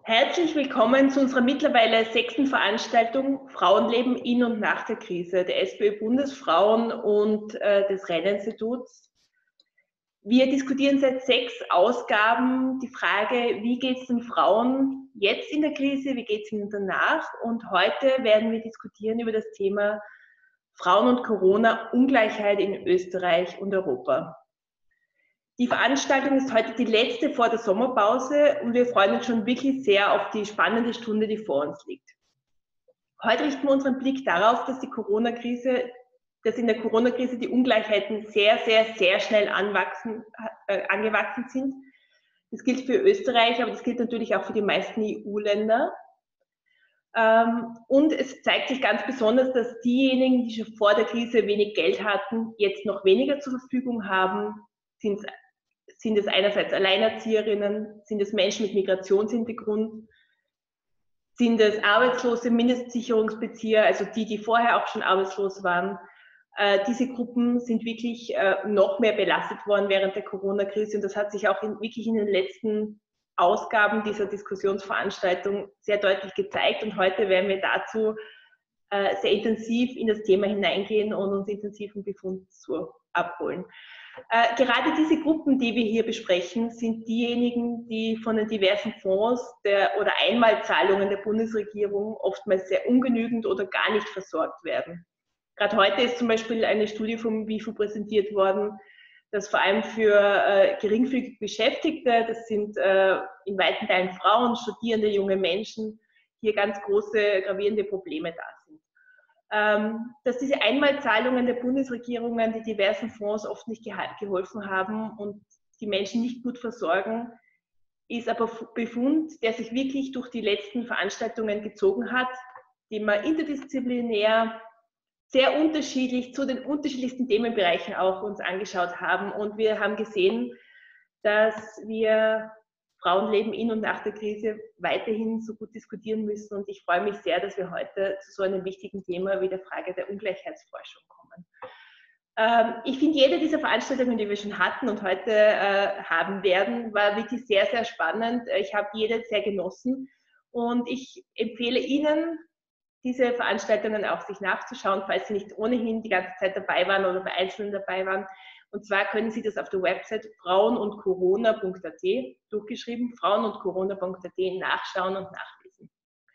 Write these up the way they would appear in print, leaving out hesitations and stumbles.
Herzlich willkommen zu unserer mittlerweile 6. Veranstaltung Frauenleben in und nach der Krise der SPÖ-Bundesfrauen und des Renner-Instituts. Wir diskutieren seit 6 Ausgaben die Frage, wie geht es den Frauen jetzt in der Krise, wie geht es ihnen danach? Und heute werden wir diskutieren über das Thema Frauen und Corona, Ungleichheit in Österreich und Europa. Die Veranstaltung ist heute die letzte vor der Sommerpause und wir freuen uns schon wirklich sehr auf die spannende Stunde, die vor uns liegt. Heute richten wir unseren Blick darauf, dass in der Corona-Krise die Ungleichheiten sehr schnell angewachsen sind. Das gilt für Österreich, aber das gilt natürlich auch für die meisten EU-Länder. Und es zeigt sich ganz besonders, dass diejenigen, die schon vor der Krise wenig Geld hatten, jetzt noch weniger zur Verfügung haben. Sind es einerseits Alleinerzieherinnen, sind es Menschen mit Migrationshintergrund, sind es arbeitslose Mindestsicherungsbezieher, also die vorher auch schon arbeitslos waren. Diese Gruppen sind wirklich noch mehr belastet worden während der Corona-Krise und das hat sich auch wirklich in den letzten Ausgaben dieser Diskussionsveranstaltung sehr deutlich gezeigt und heute werden wir dazu sehr intensiv in das Thema hineingehen und uns intensiven Befund abholen. Gerade diese Gruppen, die wir hier besprechen, sind diejenigen, die von den diversen Fonds oder Einmalzahlungen der Bundesregierung oftmals sehr ungenügend oder gar nicht versorgt werden. Gerade heute ist zum Beispiel eine Studie vom WIFO präsentiert worden, dass vor allem für geringfügig Beschäftigte, das sind in weiten Teilen Frauen, Studierende, junge Menschen, hier ganz große, gravierende Probleme da sind. Dass diese Einmalzahlungen der Bundesregierungen die diversen Fonds oft nicht geholfen haben und die Menschen nicht gut versorgen, ist aber Befund, der sich wirklich durch die letzten Veranstaltungen gezogen hat, die wir interdisziplinär sehr unterschiedlich zu den unterschiedlichsten Themenbereichen auch uns angeschaut haben. Und wir haben gesehen, dass wir Frauenleben in und nach der Krise weiterhin so gut diskutieren müssen. Und ich freue mich sehr, dass wir heute zu so einem wichtigen Thema wie der Frage der Ungleichheitsforschung kommen. Ich finde, jede dieser Veranstaltungen, die wir schon hatten und heute haben werden, war wirklich sehr spannend. Ich habe jede sehr genossen und ich empfehle Ihnen, diese Veranstaltungen auch sich nachzuschauen, falls Sie nicht ohnehin die ganze Zeit dabei waren oder bei Einzelnen dabei waren. Und zwar können Sie das auf der Website frauenundcorona.at, durchgeschrieben, frauenundcorona.at, nachschauen und nachlesen.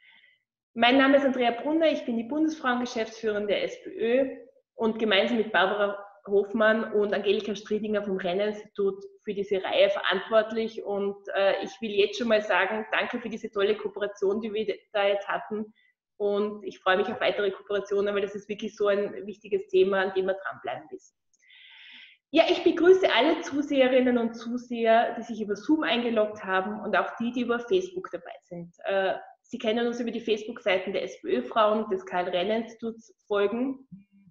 Mein Name ist Andrea Brunner, ich bin die Bundesfrauengeschäftsführerin der SPÖ und gemeinsam mit Barbara Hofmann und Angelika Striedinger vom Renner-Institut für diese Reihe verantwortlich. Und ich will jetzt schon mal sagen, danke für diese tolle Kooperation, die wir da jetzt hatten. Und ich freue mich auf weitere Kooperationen, weil das ist wirklich so ein wichtiges Thema, an dem wir dranbleiben müssen. Ja, ich begrüße alle Zuseherinnen und Zuseher, die sich über Zoom eingeloggt haben und auch die über Facebook dabei sind. Sie können uns über die Facebook-Seiten der SPÖ-Frauen des Karl-Renner-Instituts folgen.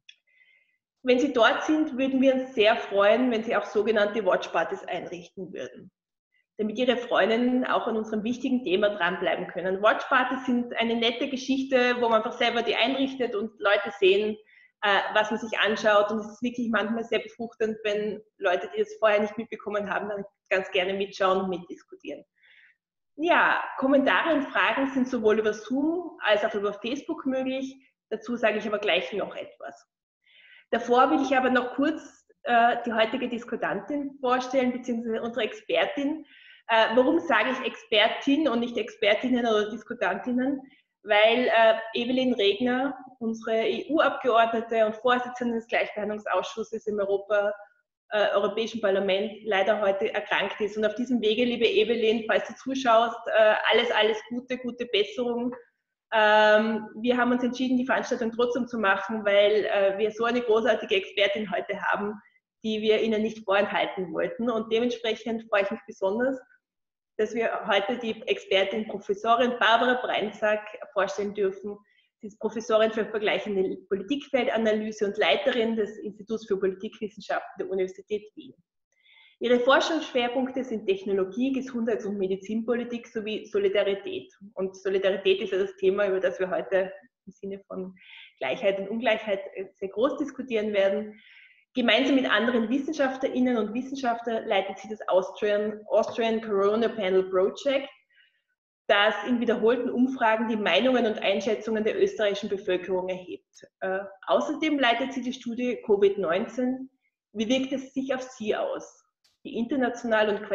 Wenn Sie dort sind, würden wir uns sehr freuen, wenn Sie auch sogenannte Watchpartys einrichten würden, damit Ihre Freundinnen auch an unserem wichtigen Thema dranbleiben können. Watchpartys sind eine nette Geschichte, wo man einfach selber die einrichtet und Leute sehen, was man sich anschaut. Und es ist wirklich manchmal sehr befruchtend, wenn Leute, die das vorher nicht mitbekommen haben, dann ganz gerne mitschauen und mitdiskutieren. Ja, Kommentare und Fragen sind sowohl über Zoom als auch über Facebook möglich. Dazu sage ich aber gleich noch etwas. Davor will ich aber noch kurz die heutige Diskutantin vorstellen, beziehungsweise unsere Expertin. Warum sage ich Expertin und nicht Expertinnen oder Diskutantinnen? Weil Evelyn Regner, unsere EU-Abgeordnete und Vorsitzende des Gleichbehandlungsausschusses im Europäischen Parlament, leider heute erkrankt ist. Und auf diesem Wege, liebe Evelyn, falls du zuschaust, alles Gute, gute Besserung. Wir haben uns entschieden, die Veranstaltung trotzdem zu machen, weil wir so eine großartige Expertin heute haben, die wir Ihnen nicht vorenthalten wollten. Und dementsprechend freue ich mich besonders, dass wir heute die Expertin Professorin Barbara Breinsack vorstellen dürfen. Sie ist Professorin für vergleichende Politikfeldanalyse und Leiterin des Instituts für Politikwissenschaften der Universität Wien. Ihre Forschungsschwerpunkte sind Technologie, Gesundheits- und Medizinpolitik sowie Solidarität. Und Solidarität ist ja das Thema, über das wir heute im Sinne von Gleichheit und Ungleichheit sehr groß diskutieren werden. Gemeinsam mit anderen Wissenschaftlerinnen und Wissenschaftlern leitet sie das Austrian Corona Panel Project. das in wiederholten Umfragen die Meinungen und Einschätzungen der österreichischen Bevölkerung erhebt. Außerdem leitet sie die Studie Covid-19. Wie wirkt es sich auf Sie aus? Die international und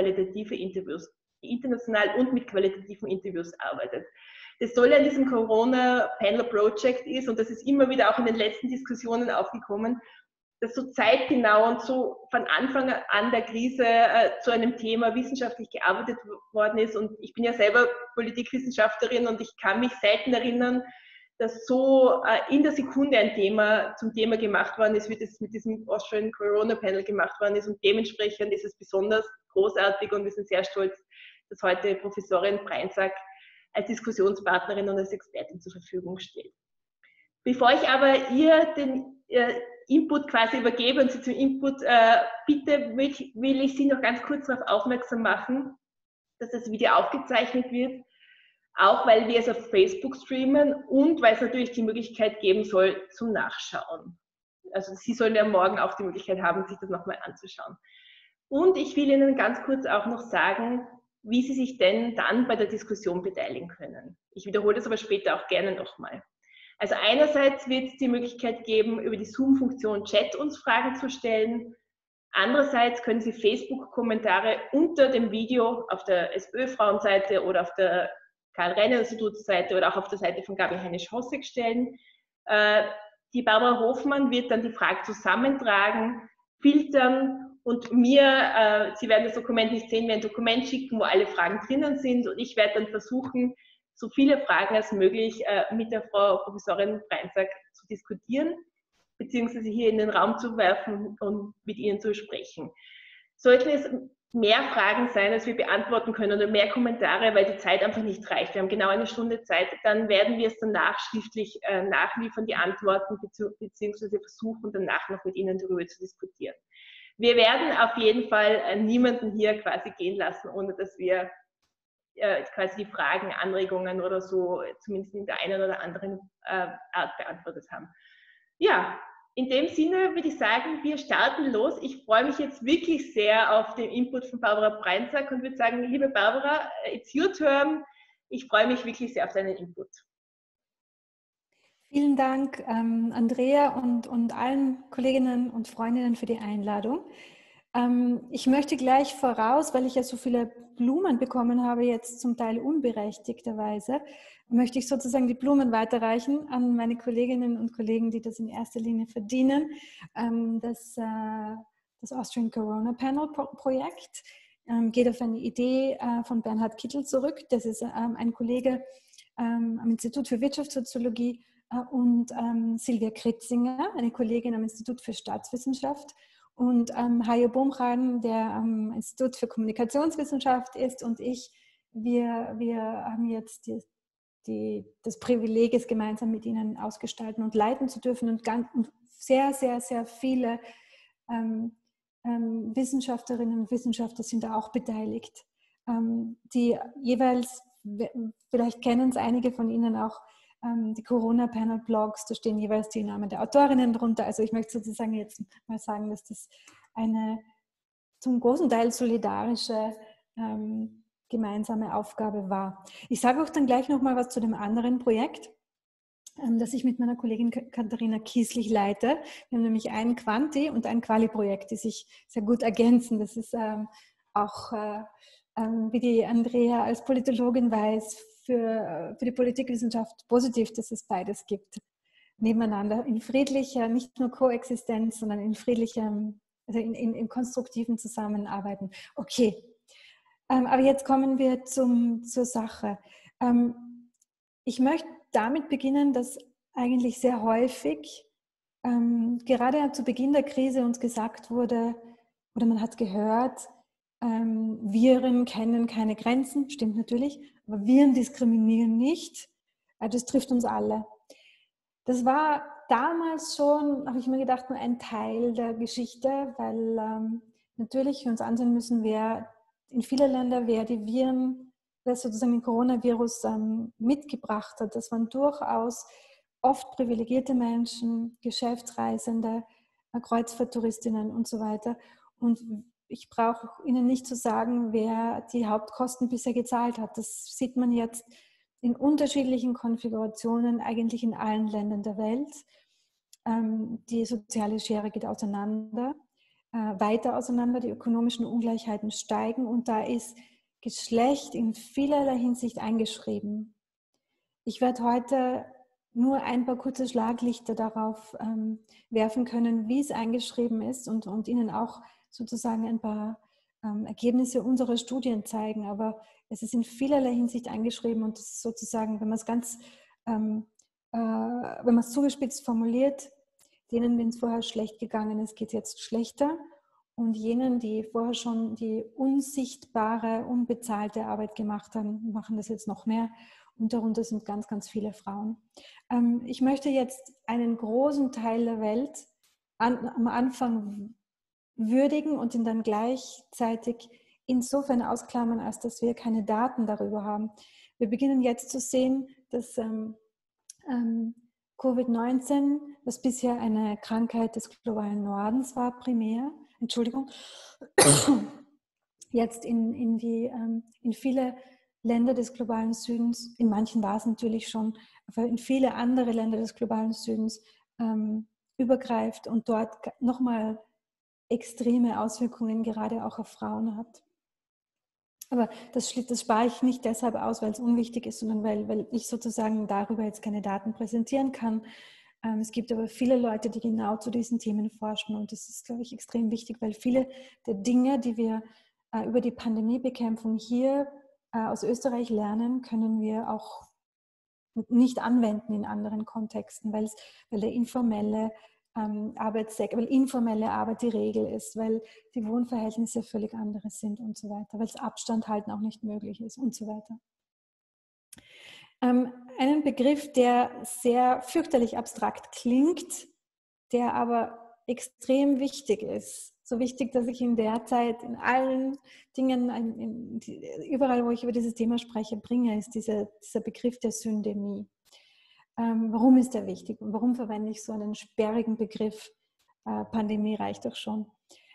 mit qualitativen Interviews arbeitet. Das Tolle an diesem Corona-Panel-Project ist, und das ist immer wieder auch in den letzten Diskussionen aufgekommen, dass so zeitgenau und so von Anfang an der Krise zu einem Thema wissenschaftlich gearbeitet worden ist. Und ich bin ja selber Politikwissenschaftlerin und ich kann mich selten erinnern, dass so in der Sekunde ein Thema zum Thema gemacht worden ist, wie das mit diesem Austrian Corona Panel gemacht worden ist. Und dementsprechend ist es besonders großartig und wir sind sehr stolz, dass heute Professorin Breinzak als Diskussionspartnerin und als Expertin zur Verfügung steht. Bevor ich aber ihr den Input quasi übergebe und Sie zum Input bitte, will ich Sie noch ganz kurz darauf aufmerksam machen, dass das Video aufgezeichnet wird, auch weil wir es auf Facebook streamen und weil es natürlich die Möglichkeit geben soll zum Nachschauen. Also Sie sollen ja morgen auch die Möglichkeit haben, sich das nochmal anzuschauen. Und ich will Ihnen ganz kurz auch noch sagen, wie Sie sich denn dann bei der Diskussion beteiligen können. Ich wiederhole das aber später auch gerne nochmal. Also einerseits wird es die Möglichkeit geben, über die Zoom-Funktion Chat uns Fragen zu stellen. Andererseits können Sie Facebook-Kommentare unter dem Video auf der SPÖ-Frauenseite oder auf der Karl-Renner-Institutsseite oder auch auf der Seite von Gabi Heinisch-Hossig stellen. Die Barbara Hofmann wird dann die Fragen zusammentragen, filtern und mir, Sie werden das Dokument nicht sehen, mir ein Dokument schicken, wo alle Fragen drinnen sind und ich werde dann versuchen, so viele Fragen als möglich mit der Frau Professorin Breinzak zu diskutieren, beziehungsweise hier in den Raum zu werfen und mit Ihnen zu sprechen. Sollten es mehr Fragen sein, als wir beantworten können oder mehr Kommentare, weil die Zeit einfach nicht reicht, wir haben genau eine Stunde Zeit, dann werden wir es danach schriftlich nachliefern, die Antworten, beziehungsweise versuchen, danach noch mit Ihnen darüber zu diskutieren. Wir werden auf jeden Fall niemanden hier quasi gehen lassen, ohne dass wir quasi die Fragen, Anregungen oder so zumindest in der einen oder anderen Art beantwortet haben. Ja, in dem Sinne würde ich sagen, wir starten los. Ich freue mich jetzt wirklich sehr auf den Input von Barbara Breinzak und würde sagen, liebe Barbara, it's your turn. Ich freue mich wirklich sehr auf deinen Input. Vielen Dank, Andrea und allen Kolleginnen und Freundinnen für die Einladung. Ich möchte gleich voraus, weil ich ja so viele Blumen bekommen habe, jetzt zum Teil unberechtigterweise, möchte ich sozusagen die Blumen weiterreichen an meine Kolleginnen und Kollegen, die das in erster Linie verdienen. Das Austrian Corona Panel Projekt geht auf eine Idee von Bernhard Kittel zurück. Das ist ein Kollege am Institut für Wirtschaftssoziologie und Silvia Kritzinger, eine Kollegin am Institut für Staatswissenschaft, und Hajo Bumchan, der am Institut für Kommunikationswissenschaft ist, und ich, wir haben jetzt das Privileg, es gemeinsam mit Ihnen ausgestalten und leiten zu dürfen, und sehr, sehr, sehr viele Wissenschaftlerinnen und Wissenschaftler sind da auch beteiligt, die jeweils, vielleicht kennen es einige von Ihnen auch, die Corona-Panel-Blogs, da stehen jeweils die Namen der Autorinnen drunter. Also ich möchte sozusagen jetzt mal sagen, dass das eine zum großen Teil solidarische gemeinsame Aufgabe war. Ich sage auch dann gleich noch mal was zu dem anderen Projekt, das ich mit meiner Kollegin Katharina Kieslich leite. Wir haben nämlich ein Quanti- und ein Quali-Projekt, die sich sehr gut ergänzen. Das ist auch, wie die Andrea als Politologin weiß, für die Politikwissenschaft positiv, dass es beides gibt. Nebeneinander, in friedlicher, nicht nur Koexistenz, sondern in friedlichem, also in konstruktiven Zusammenarbeiten. Okay, aber jetzt kommen wir zur Sache. Ich möchte damit beginnen, dass eigentlich sehr häufig, gerade zu Beginn der Krise uns gesagt wurde, oder man hat gehört, Viren kennen keine Grenzen, stimmt natürlich, aber Viren diskriminieren nicht. Das trifft uns alle. Das war damals schon, habe ich mir gedacht, nur ein Teil der Geschichte, weil natürlich wir uns ansehen müssen, wer in vielen Ländern, wer die Viren, wer sozusagen den Coronavirus mitgebracht hat. Das waren durchaus oft privilegierte Menschen, Geschäftsreisende, Kreuzfahrttouristinnen und so weiter. Und ich brauche Ihnen nicht zu sagen, wer die Hauptkosten bisher gezahlt hat. Das sieht man jetzt in unterschiedlichen Konfigurationen, eigentlich in allen Ländern der Welt. Die soziale Schere geht auseinander, weiter auseinander, die ökonomischen Ungleichheiten steigen und da ist Geschlecht in vielerlei Hinsicht eingeschrieben. Ich werde heute nur ein paar kurze Schlaglichter darauf werfen können, wie es eingeschrieben ist und Ihnen auch sozusagen ein paar Ergebnisse unserer Studien zeigen. Aber es ist in vielerlei Hinsicht eingeschrieben und es ist sozusagen, wenn man es ganz, wenn man es zugespitzt formuliert, denen, denen es vorher schlecht gegangen ist, geht es jetzt schlechter. Und jenen, die vorher schon die unsichtbare, unbezahlte Arbeit gemacht haben, machen das jetzt noch mehr. Und darunter sind ganz, ganz viele Frauen. Ich möchte jetzt einen großen Teil der Welt am Anfang würdigen und ihn dann gleichzeitig insofern ausklammern, als dass wir keine Daten darüber haben. Wir beginnen jetzt zu sehen, dass Covid-19, was bisher eine Krankheit des globalen Nordens war, primär, jetzt in viele Länder des globalen Südens, in manchen war es natürlich schon, aber in viele andere Länder des globalen Südens übergreift und dort nochmal extreme Auswirkungen gerade auch auf Frauen hat. Aber das spare ich nicht deshalb aus, weil es unwichtig ist, sondern weil ich sozusagen darüber jetzt keine Daten präsentieren kann. Es gibt aber viele Leute, die genau zu diesen Themen forschen und das ist, glaube ich, extrem wichtig, weil viele der Dinge, die wir über die Pandemiebekämpfung hier aus Österreich lernen, können wir auch nicht anwenden in anderen Kontexten, weil der informelle weil informelle Arbeit die Regel ist, weil die Wohnverhältnisse völlig andere sind und so weiter, weil das Abstand halten auch nicht möglich ist und so weiter. Einen Begriff, der sehr fürchterlich abstrakt klingt, der aber extrem wichtig ist. So wichtig, dass ich in der Zeit in allen Dingen, überall, wo ich über dieses Thema spreche, bringe, ist dieser Begriff der Syndemie. Warum ist der wichtig und warum verwende ich so einen sperrigen Begriff? Pandemie reicht doch schon.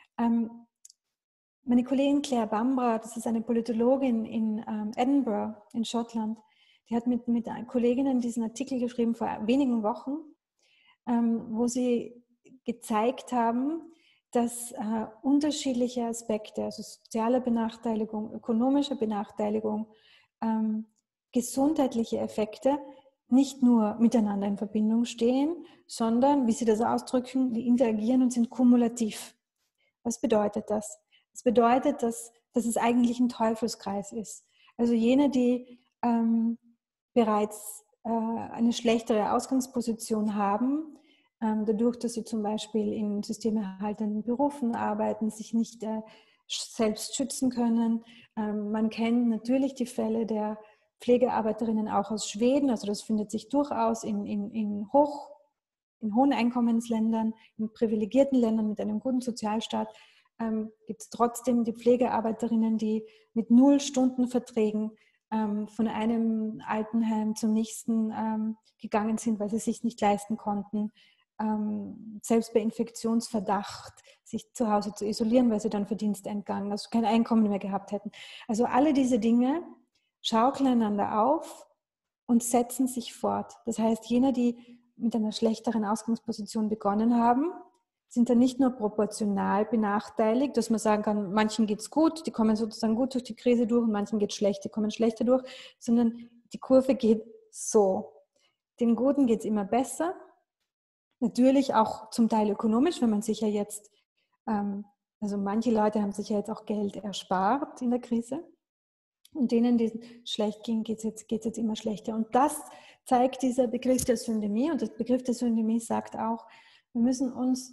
Meine Kollegin Claire Bambra, das ist eine Politologin in Edinburgh in Schottland, die hat mit Kolleginnen diesen Artikel geschrieben vor wenigen Wochen, wo sie gezeigt haben, dass unterschiedliche Aspekte, also soziale Benachteiligung, ökonomische Benachteiligung, gesundheitliche Effekte nicht nur miteinander in Verbindung stehen, sondern, wie sie das ausdrücken, die interagieren und sind kumulativ. Was bedeutet das? Das bedeutet, dass es eigentlich ein Teufelskreis ist. Also jene, die bereits eine schlechtere Ausgangsposition haben, dadurch, dass sie zum Beispiel in systemerhaltenden Berufen arbeiten, sich nicht selbst schützen können. Man kennt natürlich die Fälle der Pflegearbeiterinnen auch aus Schweden, also das findet sich durchaus in hohen Einkommensländern, in privilegierten Ländern mit einem guten Sozialstaat, gibt es trotzdem die Pflegearbeiterinnen, die mit 0-Stunden-Verträgen von einem Altenheim zum nächsten gegangen sind, weil sie sich nicht leisten konnten, selbst bei Infektionsverdacht sich zu Hause zu isolieren, weil sie dann Verdienstentgang, also kein Einkommen mehr gehabt hätten. Also alle diese Dinge schaukeln einander auf und setzen sich fort. Das heißt, jene, die mit einer schlechteren Ausgangsposition begonnen haben, sind dann nicht nur proportional benachteiligt, dass man sagen kann, manchen geht es gut, die kommen sozusagen gut durch die Krise durch und manchen geht es schlecht, die kommen schlechter durch, sondern die Kurve geht so. Den Guten geht es immer besser, natürlich auch zum Teil ökonomisch, wenn man sich ja jetzt, also manche Leute haben sich ja jetzt auch Geld erspart in der Krise und denen, denen es schlecht ging, geht es jetzt immer schlechter. Und das zeigt dieser Begriff der Syndemie und der Begriff der Syndemie sagt auch, wir müssen uns,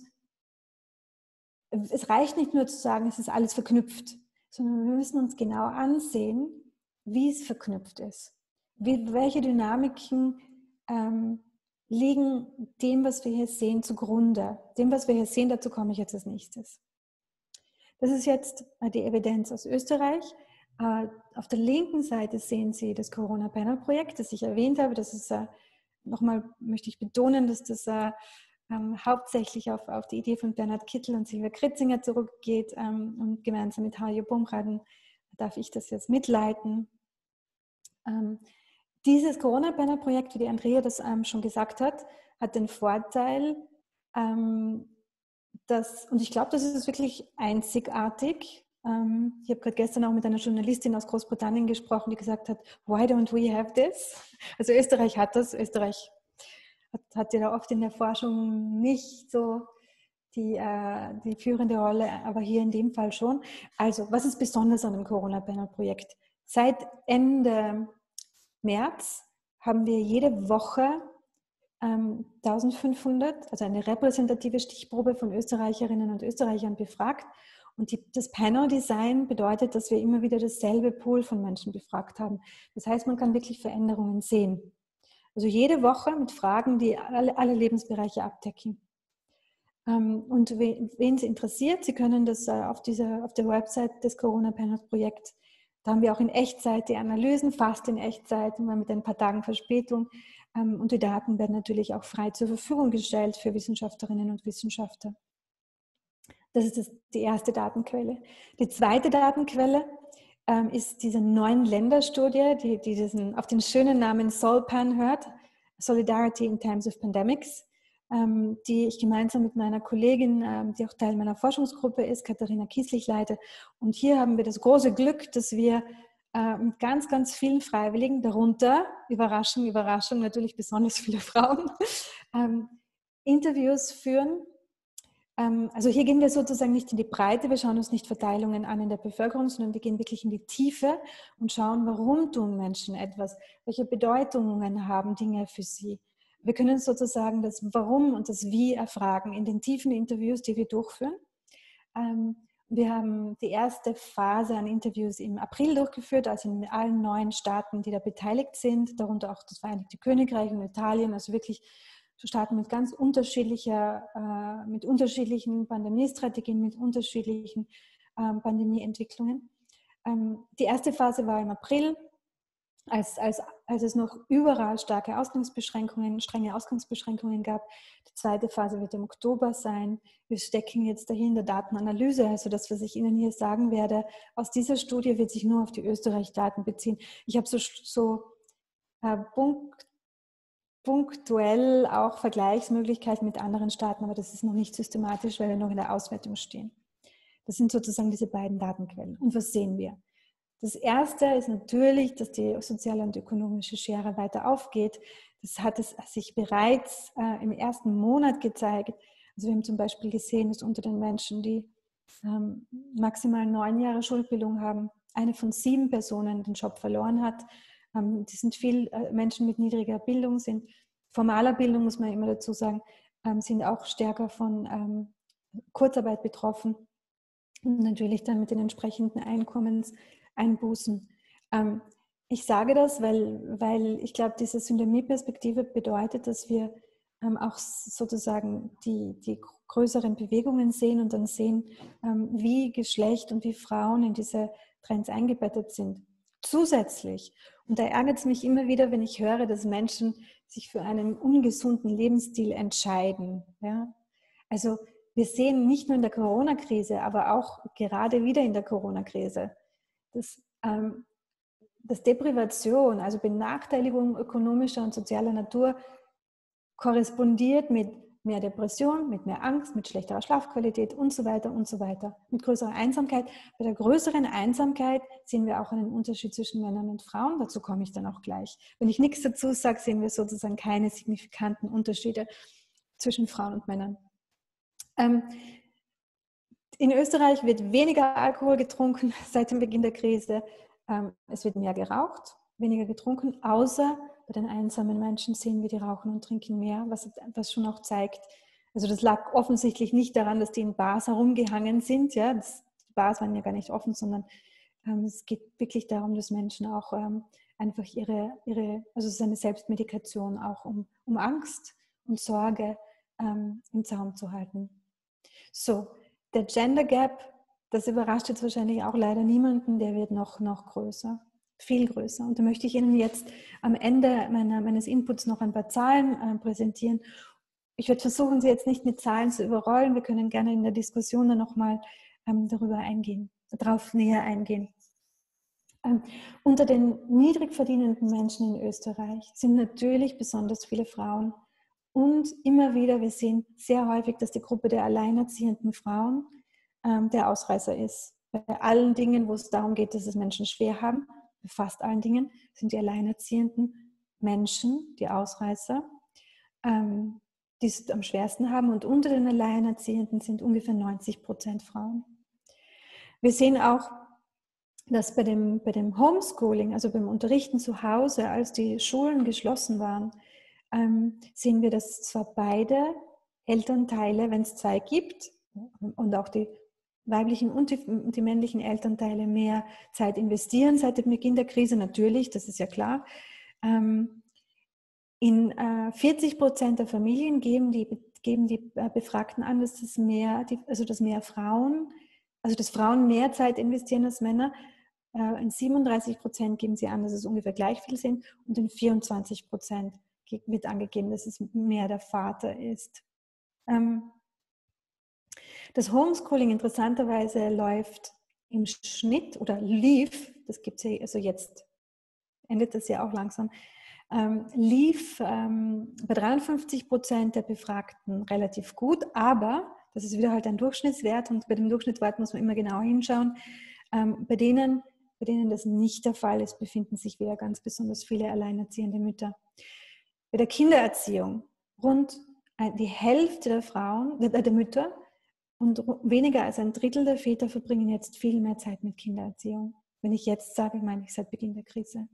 es reicht nicht nur zu sagen, es ist alles verknüpft, sondern wir müssen uns genau ansehen, wie es verknüpft ist. Welche Dynamiken liegen dem, was wir hier sehen, zugrunde. Dem, was wir hier sehen, dazu komme ich jetzt als nächstes. Das ist jetzt die Evidenz aus Österreich. Auf der linken Seite sehen Sie das Corona-Panel-Projekt, das ich erwähnt habe. Das ist, nochmal möchte ich betonen, dass das hauptsächlich auf die Idee von Bernhard Kittel und Silvia Kritzinger zurückgeht, und gemeinsam mit Harjo Bumraden darf ich das jetzt mitleiten. Dieses Corona-Banner-Projekt, wie die Andrea das schon gesagt hat den Vorteil, dass, und ich glaube, das ist wirklich einzigartig. Ich habe gerade gestern auch mit einer Journalistin aus Großbritannien gesprochen, die gesagt hat, why don't we have this? Also Österreich hat das. Österreich hat ja da oft in der Forschung nicht so die führende Rolle, aber hier in dem Fall schon. Also, was ist besonders an dem Corona-Banner-Projekt? Seit Ende März haben wir jede Woche 1500, also eine repräsentative Stichprobe von Österreicherinnen und Österreichern befragt. Und das Panel-Design bedeutet, dass wir immer wieder dasselbe Pool von Menschen befragt haben. Das heißt, man kann wirklich Veränderungen sehen. Also jede Woche mit Fragen, die alle Lebensbereiche abdecken. Und wen es interessiert, Sie können das auf der Website des Corona-Panel-Projekts, da haben wir auch in Echtzeit die Analysen, fast in Echtzeit, immer mit ein paar Tagen Verspätung. Und die Daten werden natürlich auch frei zur Verfügung gestellt für Wissenschaftlerinnen und Wissenschaftler. Das ist die erste Datenquelle. Die zweite Datenquelle ist diese 9-Länder-Studie, die auf den schönen Namen SOLPAN hört, Solidarity in Times of Pandemics, die ich gemeinsam mit meiner Kollegin, die auch Teil meiner Forschungsgruppe ist, Katharina Kieslich, leite. Und hier haben wir das große Glück, dass wir mit ganz, ganz vielen Freiwilligen, darunter, Überraschung, Überraschung, natürlich besonders viele Frauen, Interviews führen. Also hier gehen wir sozusagen nicht in die Breite, wir schauen uns nicht Verteilungen an in der Bevölkerung, sondern wir gehen wirklich in die Tiefe und schauen, warum tun Menschen etwas, welche Bedeutungen haben Dinge für sie. Wir können sozusagen das Warum und das Wie erfragen in den tiefen Interviews, die wir durchführen. Wir haben die erste Phase an Interviews im April durchgeführt, also in allen 9 Staaten, die da beteiligt sind, darunter auch das Vereinigte Königreich und Italien, also wirklich Staaten mit ganz mit unterschiedlichen Pandemiestrategien, mit unterschiedlichen Pandemieentwicklungen. Die erste Phase war im April, als es noch überall strenge Ausgangsbeschränkungen gab. Die zweite Phase wird im Oktober sein. Wir stecken jetzt dahin in der Datenanalyse, also das, was ich Ihnen hier sagen werde, aus dieser Studie wird sich nur auf die Österreich-Daten beziehen. Ich habe so punktuell auch Vergleichsmöglichkeiten mit anderen Staaten, aber das ist noch nicht systematisch, weil wir noch in der Auswertung stehen. Das sind sozusagen diese beiden Datenquellen. Und was sehen wir? Das erste ist natürlich, dass die soziale und ökonomische Schere weiter aufgeht. Das hat es sich bereits im ersten Monat gezeigt. Also wir haben zum Beispiel gesehen, dass unter den Menschen, die maximal 9 Jahre Schulbildung haben, eine von 7 Personen den Job verloren hat. Die sind viel Menschen mit niedriger Bildung, sind formaler Bildung, muss man immer dazu sagen, sind auch stärker von Kurzarbeit betroffen und natürlich dann mit den entsprechenden Einkommenseinbußen. Ich sage das, weil ich glaube, diese Syndemie-Perspektive bedeutet, dass wir auch sozusagen die größeren Bewegungen sehen und dann sehen, wie Geschlecht und wie Frauen in diese Trends eingebettet sind. Zusätzlich, und da ärgert es mich immer wieder, wenn ich höre, dass Menschen sich für einen ungesunden Lebensstil entscheiden. Ja? Also wir sehen nicht nur in der Corona-Krise, aber auch gerade wieder in der Corona-Krise, dass Deprivation, also Benachteiligung ökonomischer und sozialer Natur, korrespondiert mit mehr Depression, mit mehr Angst, mit schlechterer Schlafqualität und so weiter und so weiter. Mit größerer Einsamkeit. Bei der größeren Einsamkeit sehen wir auch einen Unterschied zwischen Männern und Frauen. Dazu komme ich dann auch gleich. Wenn ich nichts dazu sage, sehen wir sozusagen keine signifikanten Unterschiede zwischen Frauen und Männern. In Österreich wird weniger Alkohol getrunken seit dem Beginn der Krise. Es wird mehr geraucht, weniger getrunken, außer bei den einsamen Menschen sehen wir, die rauchen und trinken mehr, was schon auch zeigt, also das lag offensichtlich nicht daran, dass die in Bars herumgehangen sind, ja, die Bars waren ja gar nicht offen, sondern es geht wirklich darum, dass Menschen auch einfach also es ist eine Selbstmedikation auch, um Angst und Sorge im Zaum zu halten. So, der Gender Gap, das überrascht jetzt wahrscheinlich auch leider niemanden, der wird noch größer, viel größer. Und da möchte ich Ihnen jetzt am Ende meines Inputs noch ein paar Zahlen präsentieren, ich werde versuchen, Sie jetzt nicht mit Zahlen zu überrollen. Wir können gerne in der Diskussion dann nochmal darauf näher eingehen. Unter den niedrig verdienenden Menschen in Österreich sind natürlich besonders viele Frauen. Und immer wieder, wir sehen sehr häufig, dass die Gruppe der alleinerziehenden Frauen der Ausreißer ist. Bei allen Dingen, wo es darum geht, dass es Menschen schwer haben, bei fast allen Dingen, sind die alleinerziehenden Menschen die Ausreißer, die es am schwersten haben. Und unter den Alleinerziehenden sind ungefähr 90% Frauen. Wir sehen auch, dass bei dem Homeschooling, also beim Unterrichten zu Hause, als die Schulen geschlossen waren, sehen wir, dass zwar beide Elternteile, wenn es zwei gibt, und auch die weiblichen und die männlichen Elternteile mehr Zeit investieren seit dem Beginn der Krise, natürlich, das ist ja klar. In 40% der Familien geben die Befragten an, dass Frauen mehr Zeit investieren als Männer. In 37% geben sie an, dass es ungefähr gleich viel sind, und in 24% wird angegeben, dass es mehr der Vater ist. Das Homeschooling interessanterweise läuft im Schnitt oder lief, das gibt es ja, also jetzt endet das ja auch langsam, lief bei 53% der Befragten relativ gut, aber das ist wieder halt ein Durchschnittswert, und bei dem Durchschnittswert muss man immer genau hinschauen. Bei denen das nicht der Fall ist, befinden sich wieder ganz besonders viele alleinerziehende Mütter. Bei der Kindererziehung rund die Hälfte der Mütter und weniger als ein Drittel der Väter verbringen jetzt viel mehr Zeit mit Kindererziehung. Wenn ich jetzt sage, meine ich seit Beginn der Krise.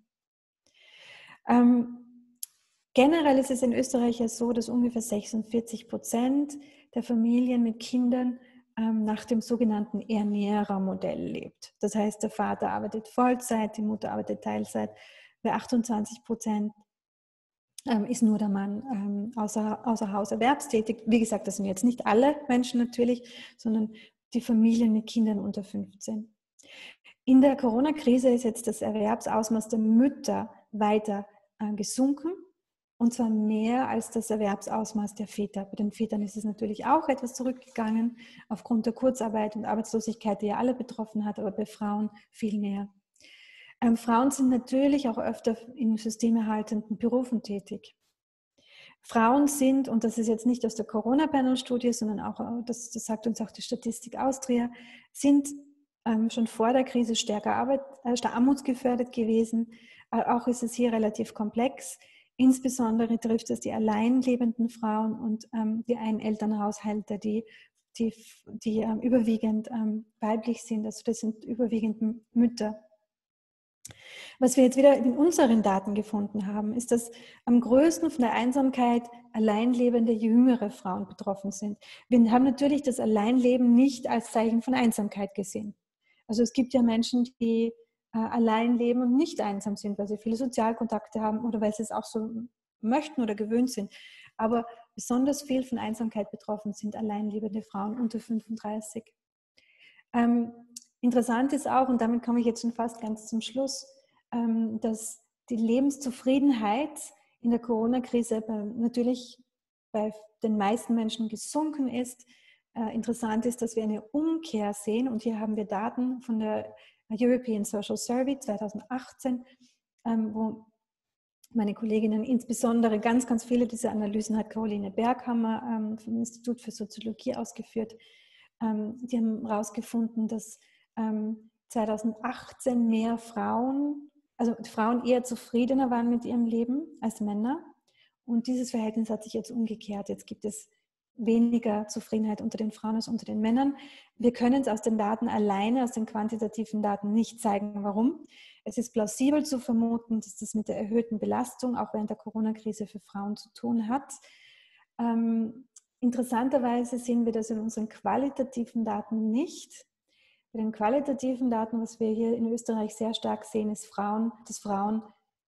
Generell ist es in Österreich ja so, dass ungefähr 46% der Familien mit Kindern nach dem sogenannten Ernährermodell lebt. Das heißt, der Vater arbeitet Vollzeit, die Mutter arbeitet Teilzeit. Bei 28% ist nur der Mann außer Haus erwerbstätig. Wie gesagt, das sind jetzt nicht alle Menschen natürlich, sondern die Familien mit Kindern unter 15. In der Corona-Krise ist jetzt das Erwerbsausmaß der Mütter weiter gesunken, und zwar mehr als das Erwerbsausmaß der Väter. Bei den Vätern ist es natürlich auch etwas zurückgegangen, aufgrund der Kurzarbeit und Arbeitslosigkeit, die ja alle betroffen hat, aber bei Frauen viel mehr. Frauen sind natürlich auch öfter in systemerhaltenden Berufen tätig. Frauen sind, und das ist jetzt nicht aus der Corona-Panel-Studie, sondern auch, das sagt uns auch die Statistik Austria, sind schon vor der Krise stärker armutsgefährdet gewesen. Auch ist es hier relativ komplex. Insbesondere trifft es die alleinlebenden Frauen und die Einelternhaushalte, die überwiegend weiblich sind. Also das sind überwiegend Mütter. Was wir jetzt wieder in unseren Daten gefunden haben, ist, dass am größten von der Einsamkeit alleinlebende jüngere Frauen betroffen sind. Wir haben natürlich das Alleinleben nicht als Zeichen von Einsamkeit gesehen. Also es gibt ja Menschen, die allein leben und nicht einsam sind, weil sie viele Sozialkontakte haben oder weil sie es auch so möchten oder gewöhnt sind. Aber besonders viel von Einsamkeit betroffen sind alleinlebende Frauen unter 35. Interessant ist auch, und damit komme ich jetzt schon fast ganz zum Schluss, dass die Lebenszufriedenheit in der Corona-Krise natürlich bei den meisten Menschen gesunken ist. Interessant ist, dass wir eine Umkehr sehen, und hier haben wir Daten von der European Social Survey 2018, wo meine Kolleginnen insbesondere ganz viele dieser Analysen hat Caroline Berghammer vom Institut für Soziologie ausgeführt. Die haben herausgefunden, dass 2018 mehr Frauen eher zufriedener waren mit ihrem Leben als Männer. Und dieses Verhältnis hat sich jetzt umgekehrt. Jetzt gibt es weniger Zufriedenheit unter den Frauen als unter den Männern. Wir können es aus den Daten alleine, aus den quantitativen Daten nicht zeigen, warum. Es ist plausibel zu vermuten, dass das mit der erhöhten Belastung auch während der Corona-Krise für Frauen zu tun hat. Interessanterweise sehen wir das in unseren qualitativen Daten nicht. Bei den qualitativen Daten, was wir hier in Österreich sehr stark sehen, ist, dass Frauen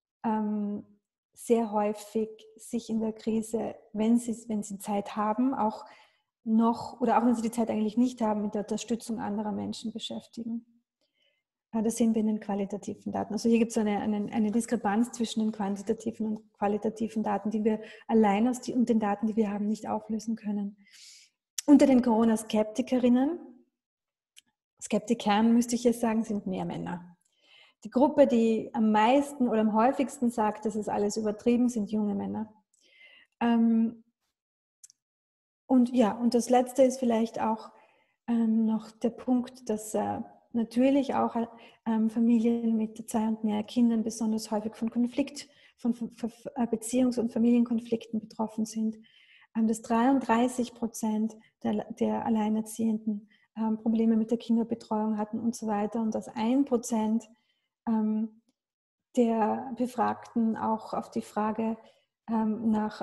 sehr häufig sich in der Krise, wenn sie Zeit haben, auch noch, oder auch wenn sie die Zeit eigentlich nicht haben, mit der Unterstützung anderer Menschen beschäftigen. Das sehen wir in den qualitativen Daten. Also hier gibt es eine Diskrepanz zwischen den quantitativen und qualitativen Daten, die wir allein und den Daten, die wir haben, nicht auflösen können. Unter den Corona-Skeptikerinnen, Skeptikern müsste ich jetzt sagen, sind mehr Männer. Die Gruppe, die am meisten oder am häufigsten sagt, das ist alles übertrieben, sind junge Männer. Und das Letzte ist vielleicht auch noch der Punkt, dass natürlich auch Familien mit 2 und mehr Kindern besonders häufig von Beziehungs- und Familienkonflikten betroffen sind. Dass 33% der Alleinerziehenden Probleme mit der Kinderbetreuung hatten und so weiter und dass 1% der Befragten auch auf die Frage nach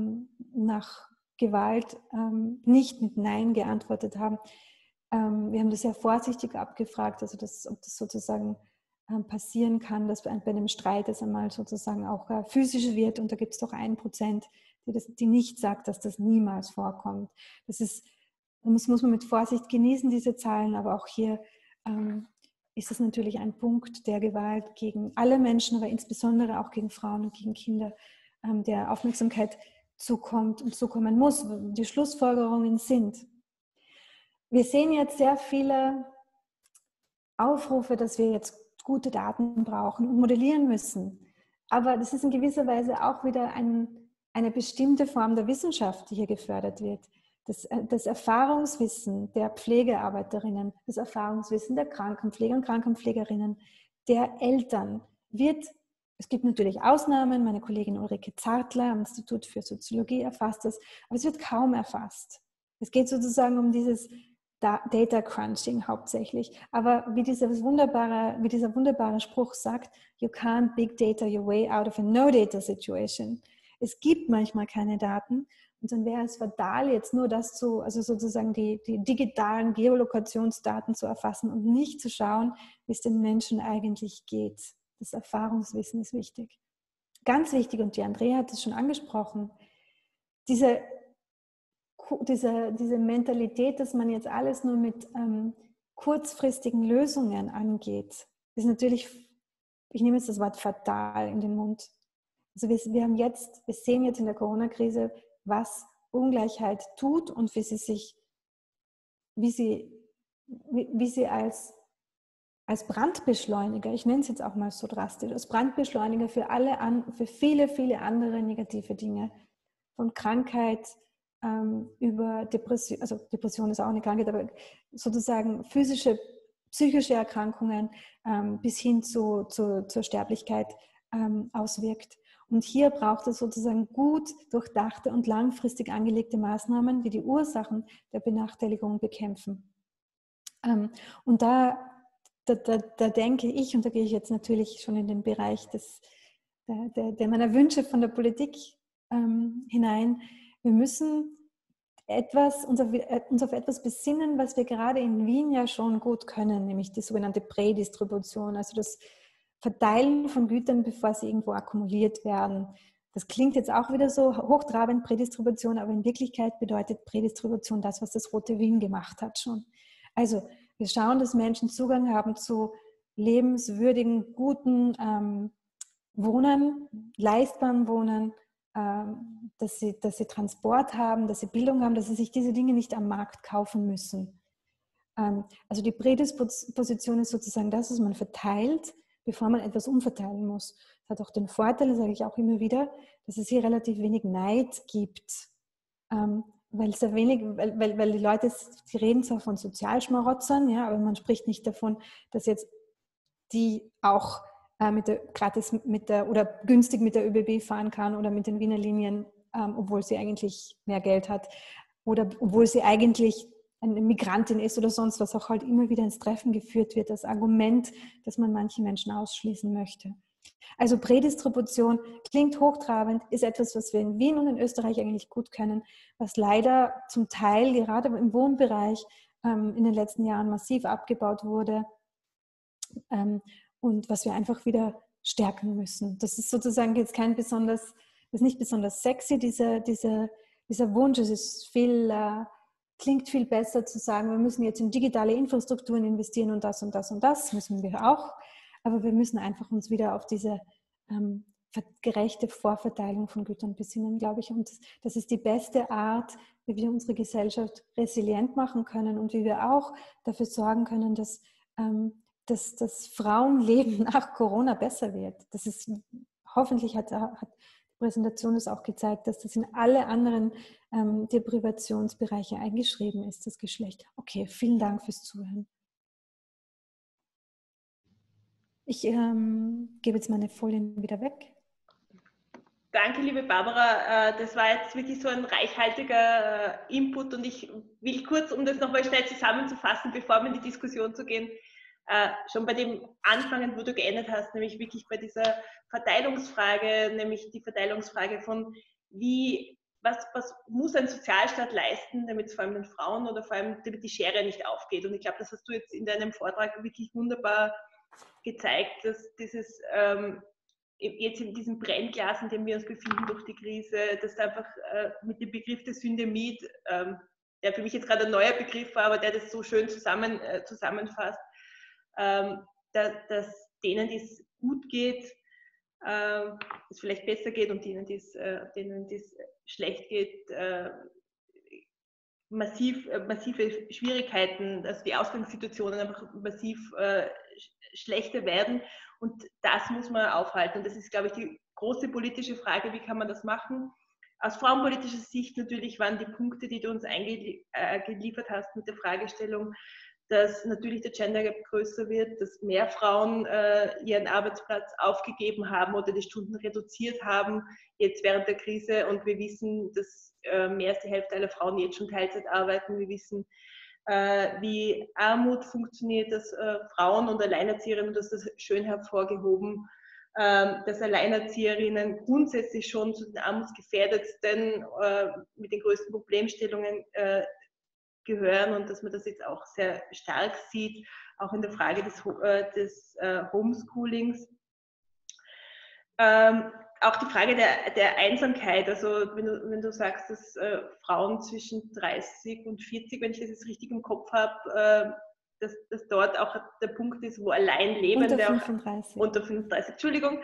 Gewalt nicht mit Nein geantwortet haben. Wir haben das sehr vorsichtig abgefragt, also ob das sozusagen passieren kann, dass bei einem Streit es einmal sozusagen auch physisch wird und da gibt es doch 1%, die nicht sagt, dass das niemals vorkommt. Das muss man mit Vorsicht genießen, diese Zahlen, aber auch hier ist es natürlich ein Punkt der Gewalt gegen alle Menschen, aber insbesondere auch gegen Frauen und gegen Kinder, der Aufmerksamkeit zukommt und zukommen muss. Die Schlussfolgerungen sind: Wir sehen jetzt sehr viele Aufrufe, dass wir jetzt gute Daten brauchen und modellieren müssen. Aber das ist in gewisser Weise auch wieder eine bestimmte Form der Wissenschaft, die hier gefördert wird. Das Erfahrungswissen der Pflegearbeiterinnen, das Erfahrungswissen der Krankenpfleger und Krankenpflegerinnen, der Eltern es gibt natürlich Ausnahmen, meine Kollegin Ulrike Zartler am Institut für Soziologie erfasst das, aber es wird kaum erfasst. Es geht sozusagen um dieses Data Crunching hauptsächlich. Aber wie dieser wunderbare Spruch sagt, you can't big data your way out of a no data situation. Es gibt manchmal keine Daten und dann wäre es fatal, jetzt nur also sozusagen die digitalen Geolokationsdaten zu erfassen und nicht zu schauen, wie es den Menschen eigentlich geht. Das Erfahrungswissen ist wichtig. Ganz wichtig, und die Andrea hat es schon angesprochen, diese Mentalität, dass man jetzt alles nur mit kurzfristigen Lösungen angeht, ist natürlich, ich nehme jetzt das Wort fatal in den Mund. Also wir sehen jetzt in der Corona-Krise, was Ungleichheit tut und wie sie als Brandbeschleuniger, ich nenne es jetzt auch mal so drastisch, als Brandbeschleuniger für viele, viele andere negative Dinge, von Krankheit über Depression, also Depression ist auch eine Krankheit, aber sozusagen psychische Erkrankungen bis hin zur Sterblichkeit auswirkt. Und hier braucht es sozusagen gut durchdachte und langfristig angelegte Maßnahmen, die die Ursachen der Benachteiligung bekämpfen. Und da denke ich, und da gehe ich jetzt natürlich schon in den Bereich meiner Wünsche von der Politik hinein, wir müssen uns auf etwas besinnen, was wir gerade in Wien ja schon gut können, nämlich die sogenannte Prädistribution, also das Verteilen von Gütern, bevor sie irgendwo akkumuliert werden. Das klingt jetzt auch wieder so hochtrabend, Prädistribution, aber in Wirklichkeit bedeutet Prädistribution das, was das Rote Wien gemacht hat schon. Also wir schauen, dass Menschen Zugang haben zu lebenswürdigen, guten Wohnen, leistbaren Wohnen, dass sie Transport haben, dass sie Bildung haben, dass sie sich diese Dinge nicht am Markt kaufen müssen. Also die Prädisposition ist sozusagen das, was man verteilt, bevor man etwas umverteilen muss. Das hat auch den Vorteil, das sage ich auch immer wieder, dass es hier relativ wenig Neid gibt. Weil die Leute, die reden zwar von Sozialschmarotzern, ja, aber man spricht nicht davon, dass jetzt die auch oder günstig mit der ÖBB fahren kann oder mit den Wiener Linien, obwohl sie eigentlich mehr Geld hat oder obwohl sie eigentlich eine Migrantin ist oder sonst was, auch halt immer wieder ins Treffen geführt wird, das Argument, dass man manche Menschen ausschließen möchte. Also Prädistribution klingt hochtrabend, ist etwas, was wir in Wien und in Österreich eigentlich gut können, was leider zum Teil gerade im Wohnbereich in den letzten Jahren massiv abgebaut wurde und was wir einfach wieder stärken müssen. Das ist sozusagen jetzt nicht besonders sexy, dieser Wunsch. Es ist viel klingt viel besser zu sagen, wir müssen jetzt in digitale Infrastrukturen investieren und das und das und das müssen wir auch. Aber wir müssen einfach uns wieder auf diese gerechte Vorverteilung von Gütern besinnen, glaube ich. Und das ist die beste Art, wie wir unsere Gesellschaft resilient machen können und wie wir auch dafür sorgen können, dass das Frauenleben nach Corona besser wird. Das ist, hoffentlich hat die Präsentation das auch gezeigt, dass das in alle anderen Deprivationsbereiche eingeschrieben ist, das Geschlecht. Okay, vielen Dank fürs Zuhören. Ich gebe jetzt meine Folien wieder weg. Danke, liebe Barbara. Das war jetzt wirklich so ein reichhaltiger Input und ich will kurz, um das nochmal schnell zusammenzufassen, bevor wir in die Diskussion zu gehen, schon bei dem anfangen, wo du geendet hast, nämlich wirklich bei dieser Verteilungsfrage, nämlich die Verteilungsfrage von was muss ein Sozialstaat leisten, damit es vor allem den Frauen oder vor allem damit die Schere nicht aufgeht. Und ich glaube, das hast du jetzt in deinem Vortrag wirklich wunderbar gezeigt, dass dieses jetzt in diesem Brennglas, in dem wir uns befinden durch die Krise, dass da einfach mit dem Begriff der Syndemie, der für mich jetzt gerade ein neuer Begriff war, aber der das so schön zusammenfasst, dass denen, die es gut geht, es vielleicht besser geht und denen, die es schlecht geht, massive Schwierigkeiten, also die Ausgangssituationen einfach massiv schlechter werden. Und das muss man aufhalten. Und das ist, glaube ich, die große politische Frage, wie kann man das machen? Aus frauenpolitischer Sicht natürlich waren die Punkte, die du uns geliefert hast mit der Fragestellung, dass natürlich der Gender Gap größer wird, dass mehr Frauen ihren Arbeitsplatz aufgegeben haben oder die Stunden reduziert haben, jetzt während der Krise. Und wir wissen, dass mehr als die Hälfte aller Frauen jetzt schon Teilzeit arbeiten. Wir wissen, wie Armut funktioniert, dass Frauen und Alleinerzieherinnen, und das ist schön hervorgehoben, dass Alleinerzieherinnen grundsätzlich schon zu den armutsgefährdetsten mit den größten Problemstellungen gehören und dass man das jetzt auch sehr stark sieht, auch in der Frage des Homeschoolings. Auch die Frage der Einsamkeit, also wenn du sagst, dass Frauen zwischen 30 und 40, wenn ich das jetzt richtig im Kopf habe, dass dort auch der Punkt ist, wo Alleinlebende, unter 35, Entschuldigung,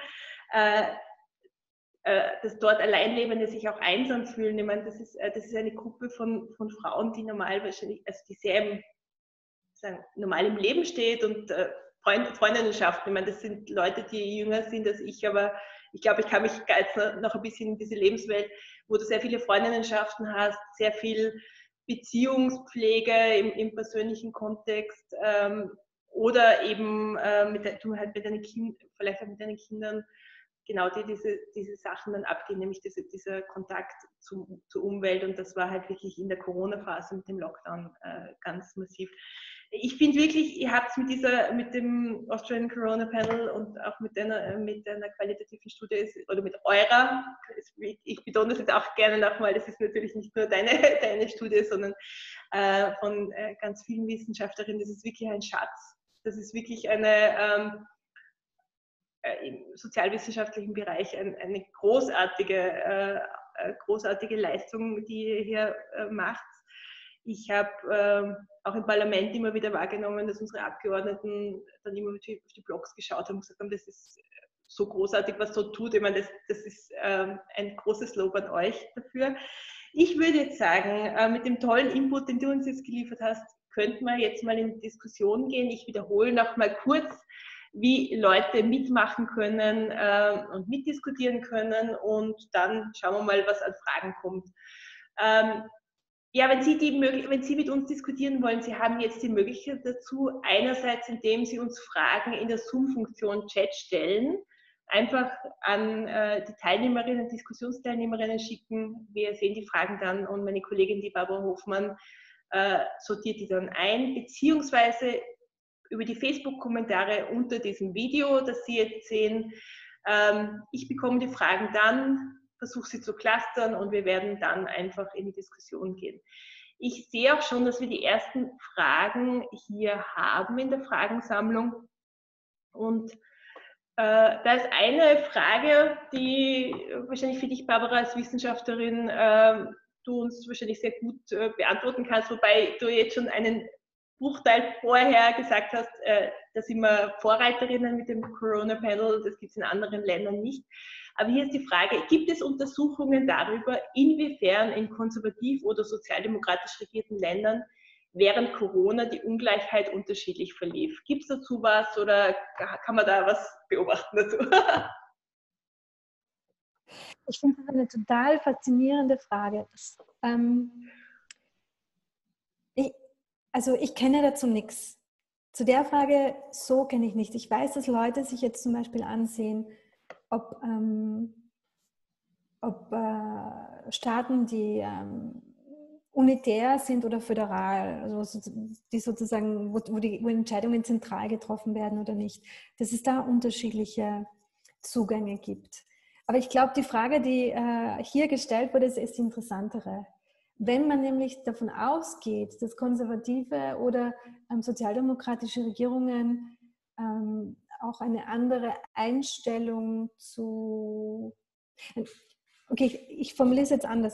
dass dort Alleinlebende sich auch einsam fühlen. Ich meine, das ist eine Gruppe von Frauen, die normal wahrscheinlich, also die sehr normal im Leben steht und Freundinnenschaften. Ich meine, das sind Leute, die jünger sind als ich, aber ich glaube, ich kann mich jetzt noch ein bisschen in diese Lebenswelt, wo du sehr viele Freundinnenschaften hast, sehr viel Beziehungspflege im persönlichen Kontext oder eben vielleicht auch mit deinen Kindern, genau diese Sachen dann abgehen, nämlich dieser Kontakt zur Umwelt, und das war halt wirklich in der Corona-Phase mit dem Lockdown ganz massiv. Ich finde wirklich, ihr habt es mit dem Australian Corona Panel und auch mit einer qualitativen Studie oder mit eurer, ich betone das jetzt auch gerne nochmal, das ist natürlich nicht nur deine Studie, sondern von ganz vielen Wissenschaftlerinnen, das ist wirklich ein Schatz. Das ist wirklich im sozialwissenschaftlichen Bereich eine großartige Leistung, die ihr hier macht. Ich habe auch im Parlament immer wieder wahrgenommen, dass unsere Abgeordneten dann immer auf die Blogs geschaut haben und gesagt haben, das ist so großartig, was so tut. Ich meine, das ist ein großes Lob an euch dafür. Ich würde jetzt sagen, mit dem tollen Input, den du uns jetzt geliefert hast, könnten wir jetzt mal in die Diskussion gehen. Ich wiederhole noch mal kurz, wie Leute mitmachen können und mitdiskutieren können, und dann schauen wir mal, was an Fragen kommt. Ja, wenn Sie mit uns diskutieren wollen, Sie haben jetzt die Möglichkeit dazu, einerseits, indem Sie uns Fragen in der Zoom-Funktion Chat stellen, einfach an die Teilnehmerinnen, Diskussionsteilnehmerinnen schicken. Wir sehen die Fragen dann und meine Kollegin, die Barbara Hofmann, sortiert die dann ein, beziehungsweise über die Facebook-Kommentare unter diesem Video, das Sie jetzt sehen. Ich bekomme die Fragen dann, versuche sie zu clustern und wir werden dann einfach in die Diskussion gehen. Ich sehe auch schon, dass wir die ersten Fragen hier haben in der Fragensammlung. Und da ist eine Frage, die wahrscheinlich für dich, Barbara, als Wissenschaftlerin du uns wahrscheinlich sehr gut beantworten kannst, wobei du jetzt schon einen Bruchteil vorher gesagt hast, da sind wir Vorreiterinnen mit dem Corona-Panel, das gibt es in anderen Ländern nicht. Aber hier ist die Frage, gibt es Untersuchungen darüber, inwiefern in konservativ oder sozialdemokratisch regierten Ländern während Corona die Ungleichheit unterschiedlich verlief? Gibt es dazu was oder kann man da was beobachten dazu? Ich finde das eine total faszinierende Frage. Ich kenne dazu nichts. Zu der Frage, so kenne ich nicht. Ich weiß, dass Leute sich jetzt zum Beispiel ansehen, ob Staaten, die unitär sind oder föderal, also die sozusagen, wo Entscheidungen zentral getroffen werden oder nicht, dass es da unterschiedliche Zugänge gibt. Aber ich glaube, die Frage, die hier gestellt wurde, ist die interessantere. Wenn man nämlich davon ausgeht, dass konservative oder sozialdemokratische Regierungen auch eine andere Einstellung zu... Okay, ich formuliere es jetzt anders.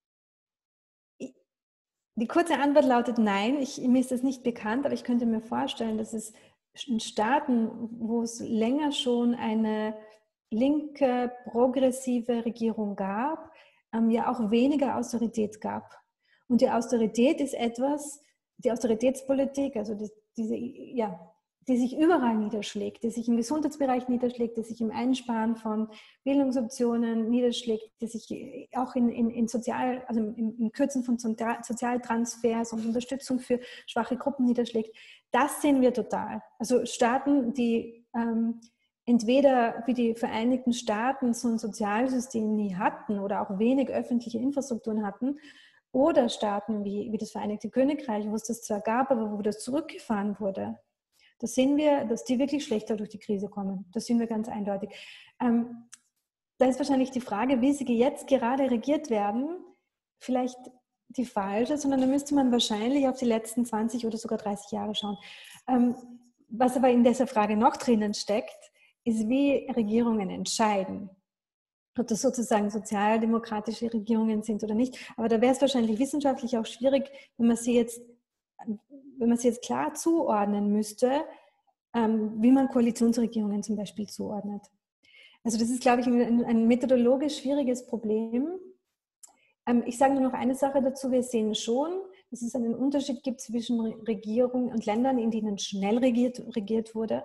Die kurze Antwort lautet nein, mir ist das nicht bekannt, aber ich könnte mir vorstellen, dass es in Staaten, wo es länger schon eine linke, progressive Regierung gab, ja auch weniger Austerität gab. Und die Austerität ist etwas, die Austeritätspolitik, also die sich überall niederschlägt, die sich im Gesundheitsbereich niederschlägt, die sich im Einsparen von Bildungsoptionen niederschlägt, die sich auch im Kürzen von Sozialtransfers und Unterstützung für schwache Gruppen niederschlägt. Das sehen wir total. Also Staaten, die entweder wie die Vereinigten Staaten so ein Sozialsystem nie hatten oder auch wenig öffentliche Infrastrukturen hatten, oder Staaten wie das Vereinigte Königreich, wo es das zwar gab, aber wo das zurückgefahren wurde. Da sehen wir, dass die wirklich schlechter durch die Krise kommen. Das sehen wir ganz eindeutig. Da ist wahrscheinlich die Frage, wie sie jetzt gerade regiert werden, vielleicht die falsche, sondern da müsste man wahrscheinlich auf die letzten 20 oder sogar 30 Jahre schauen. Was aber in dieser Frage noch drinnen steckt, ist, wie Regierungen entscheiden. Ob das sozusagen sozialdemokratische Regierungen sind oder nicht. Aber da wäre es wahrscheinlich wissenschaftlich auch schwierig, wenn man sie jetzt klar zuordnen müsste, wie man Koalitionsregierungen zum Beispiel zuordnet. Also das ist, glaube ich, ein methodologisch schwieriges Problem. Ich sage nur noch eine Sache dazu. Wir sehen schon, dass es einen Unterschied gibt zwischen Regierungen und Ländern, in denen schnell reagiert wurde,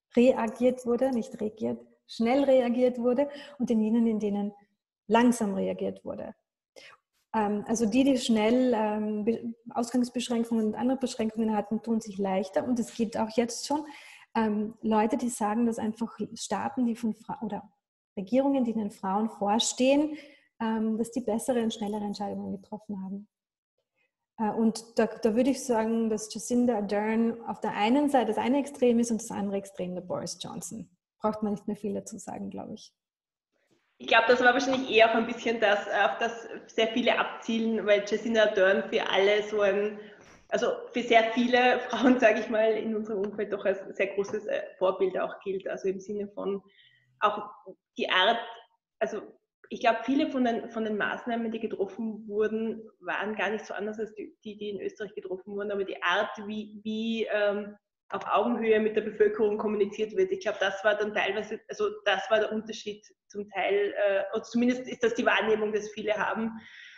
schnell reagiert wurde und in jenen, in denen langsam reagiert wurde. Also die schnell Ausgangsbeschränkungen und andere Beschränkungen hatten, tun sich leichter. Und es gibt auch jetzt schon Leute, die sagen, dass einfach Staaten, oder Regierungen, die den Frauen vorstehen, dass die bessere und schnellere Entscheidungen getroffen haben. Und da würde ich sagen, dass Jacinda Ardern auf der einen Seite das eine Extrem ist und das andere Extrem der Boris Johnson. Braucht man nicht mehr viel dazu sagen, glaube ich. Ich glaube, das war wahrscheinlich eher auch ein bisschen das, auf das sehr viele abzielen, weil Jacinda Ardern für alle also für sehr viele Frauen, sage ich mal, in unserem Umfeld doch als sehr großes Vorbild auch gilt. Also im Sinne von auch die Art, also ich glaube, viele von den Maßnahmen, die getroffen wurden, waren gar nicht so anders als die in Österreich getroffen wurden, aber die Art, wie auf Augenhöhe mit der Bevölkerung kommuniziert wird. Ich glaube, das war dann teilweise, also das war der Unterschied zum Teil, oder zumindest ist das die Wahrnehmung, dass viele haben,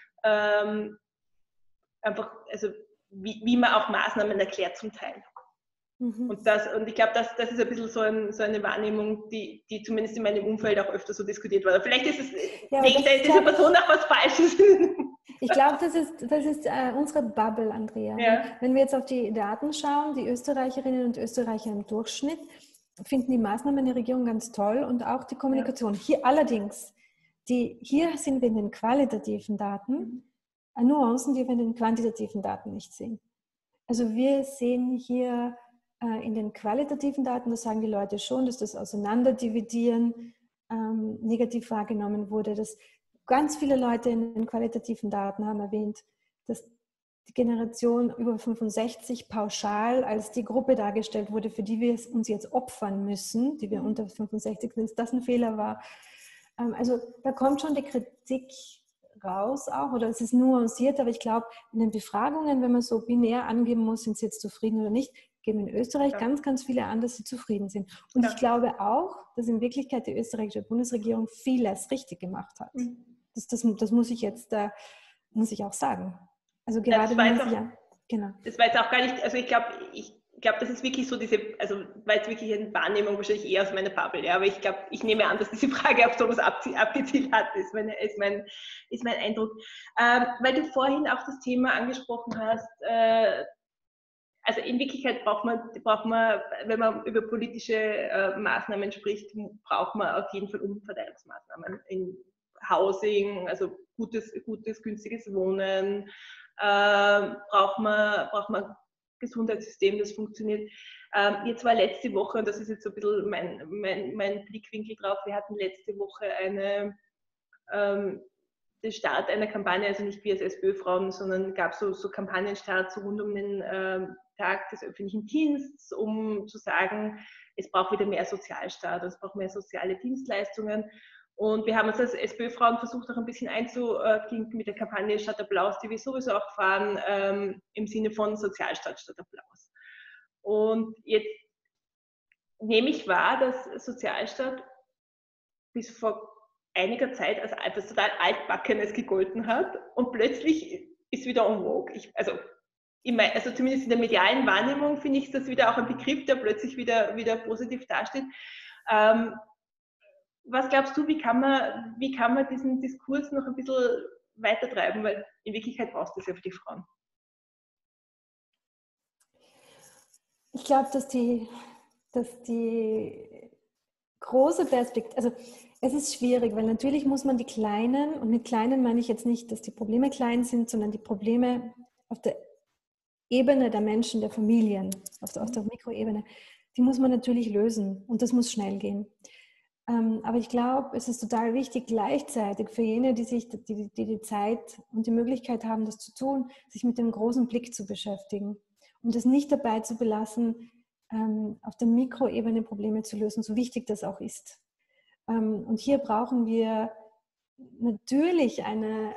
einfach, also wie man auch Maßnahmen erklärt zum Teil. Mhm. Und ich glaube, das ist ein bisschen so eine Wahrnehmung, die zumindest in meinem Umfeld auch öfter so diskutiert wurde. Vielleicht ist es dieser Person auch was Falsches. Ich glaube, das ist unsere Bubble, Andrea. Ja. Wenn wir jetzt auf die Daten schauen, die Österreicherinnen und Österreicher im Durchschnitt finden die Maßnahmen der Regierung ganz toll und auch die Kommunikation. Ja. Hier allerdings, hier sind wir in den qualitativen Daten Nuancen, die wir in den quantitativen Daten nicht sehen. Also wir sehen hier in den qualitativen Daten, das sagen die Leute schon, dass das Auseinanderdividieren negativ wahrgenommen wurde, dass ganz viele Leute in den qualitativen Daten haben erwähnt, dass die Generation über 65 pauschal als die Gruppe dargestellt wurde, für die wir uns jetzt opfern müssen, die wir unter 65 sind, dass das ein Fehler war. Also da kommt schon die Kritik raus auch, oder es ist nuanciert, aber ich glaube, in den Befragungen, wenn man so binär angeben muss, sind sie jetzt zufrieden oder nicht, geben in Österreich ganz, ganz viele an, dass sie zufrieden sind. Und ich glaube auch, dass in Wirklichkeit die österreichische Bundesregierung vieles richtig gemacht hat. Das muss ich jetzt, muss ich auch sagen. Also gerade wenn man sich genau. Das war jetzt auch gar nicht, also ich glaube, das ist wirklich so also war jetzt wirklich eine Wahrnehmung wahrscheinlich eher aus meiner Bubble, ja, aber ich glaube, ich nehme an, dass diese Frage auf sowas abgezielt hat, ist mein Eindruck. Weil du vorhin auch das Thema angesprochen hast, also in Wirklichkeit braucht man, wenn man über politische Maßnahmen spricht, braucht man auf jeden Fall Umverteilungsmaßnahmen in Housing, also gutes, günstiges Wohnen, braucht man Gesundheitssystem, das funktioniert. Jetzt war letzte Woche, und das ist jetzt so ein bisschen mein Blickwinkel drauf, wir hatten letzte Woche den Start einer Kampagne, also nicht wir als SPÖ-Frauen, sondern gab so Kampagnenstarts rund um den Tag des öffentlichen Dienstes, um zu sagen, es braucht wieder mehr Sozialstaat, es braucht mehr soziale Dienstleistungen. Und wir haben uns als SPÖ-Frauen versucht, auch ein bisschen einzuklinken mit der Kampagne Statt Applaus, die wir sowieso auch fahren, im Sinne von Sozialstaat statt Applaus. Und jetzt nehme ich wahr, dass Sozialstaat bis vor einiger Zeit als etwas total Altbackenes gegolten hat und plötzlich ist wieder en vogue. Also zumindest in der medialen Wahrnehmung finde ich das wieder auch ein Begriff, der plötzlich wieder positiv dasteht. Was glaubst du, wie kann man diesen Diskurs noch ein bisschen weitertreiben? Weil in Wirklichkeit brauchst du es ja für die Frauen. Ich glaube, dass die große Perspektive, also es ist schwierig, weil natürlich muss man die Kleinen, und mit Kleinen meine ich jetzt nicht, dass die Probleme klein sind, sondern die Probleme auf der Ebene der Menschen, der Familien, auf der Mikroebene, die muss man natürlich lösen und das muss schnell gehen. Aber ich glaube, es ist total wichtig, gleichzeitig für jene, die die Zeit und die Möglichkeit haben, das zu tun, sich mit dem großen Blick zu beschäftigen und es nicht dabei zu belassen, auf der Mikroebene Probleme zu lösen, so wichtig das auch ist. Und hier brauchen wir natürlich einen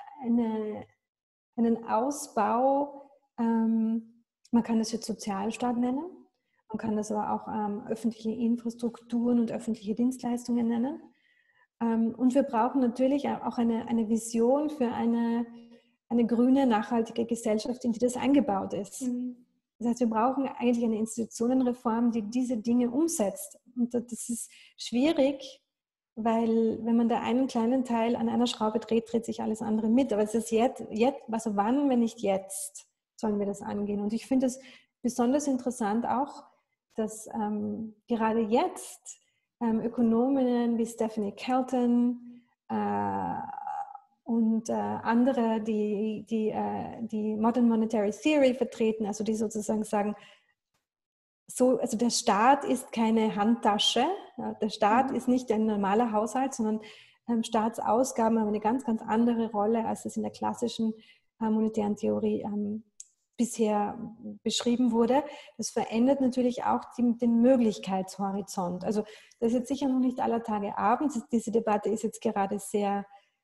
Ausbau, man kann das jetzt Sozialstaat nennen, man kann das aber auch öffentliche Infrastrukturen und öffentliche Dienstleistungen nennen. Und wir brauchen natürlich auch eine Vision für eine grüne, nachhaltige Gesellschaft, in die das eingebaut ist. Das heißt, wir brauchen eigentlich eine Institutionenreform, die diese Dinge umsetzt. Und das ist schwierig, weil wenn man da einen kleinen Teil an einer Schraube dreht, dreht sich alles andere mit. Aber es ist jetzt also wann, wenn nicht jetzt, sollen wir das angehen. Und ich finde es besonders interessant auch, dass gerade jetzt Ökonominnen wie Stephanie Kelton und andere, die Modern Monetary Theory vertreten, also die sozusagen sagen, also der Staat ist keine Handtasche, der Staat ist nicht ein normaler Haushalt, sondern Staatsausgaben haben eine ganz, ganz andere Rolle, als es in der klassischen monetären Theorie bisher beschrieben wurde. Das verändert natürlich auch den Möglichkeitshorizont. Also das ist jetzt sicher noch nicht aller Tage Abend. Diese Debatte ist jetzt gerade sehr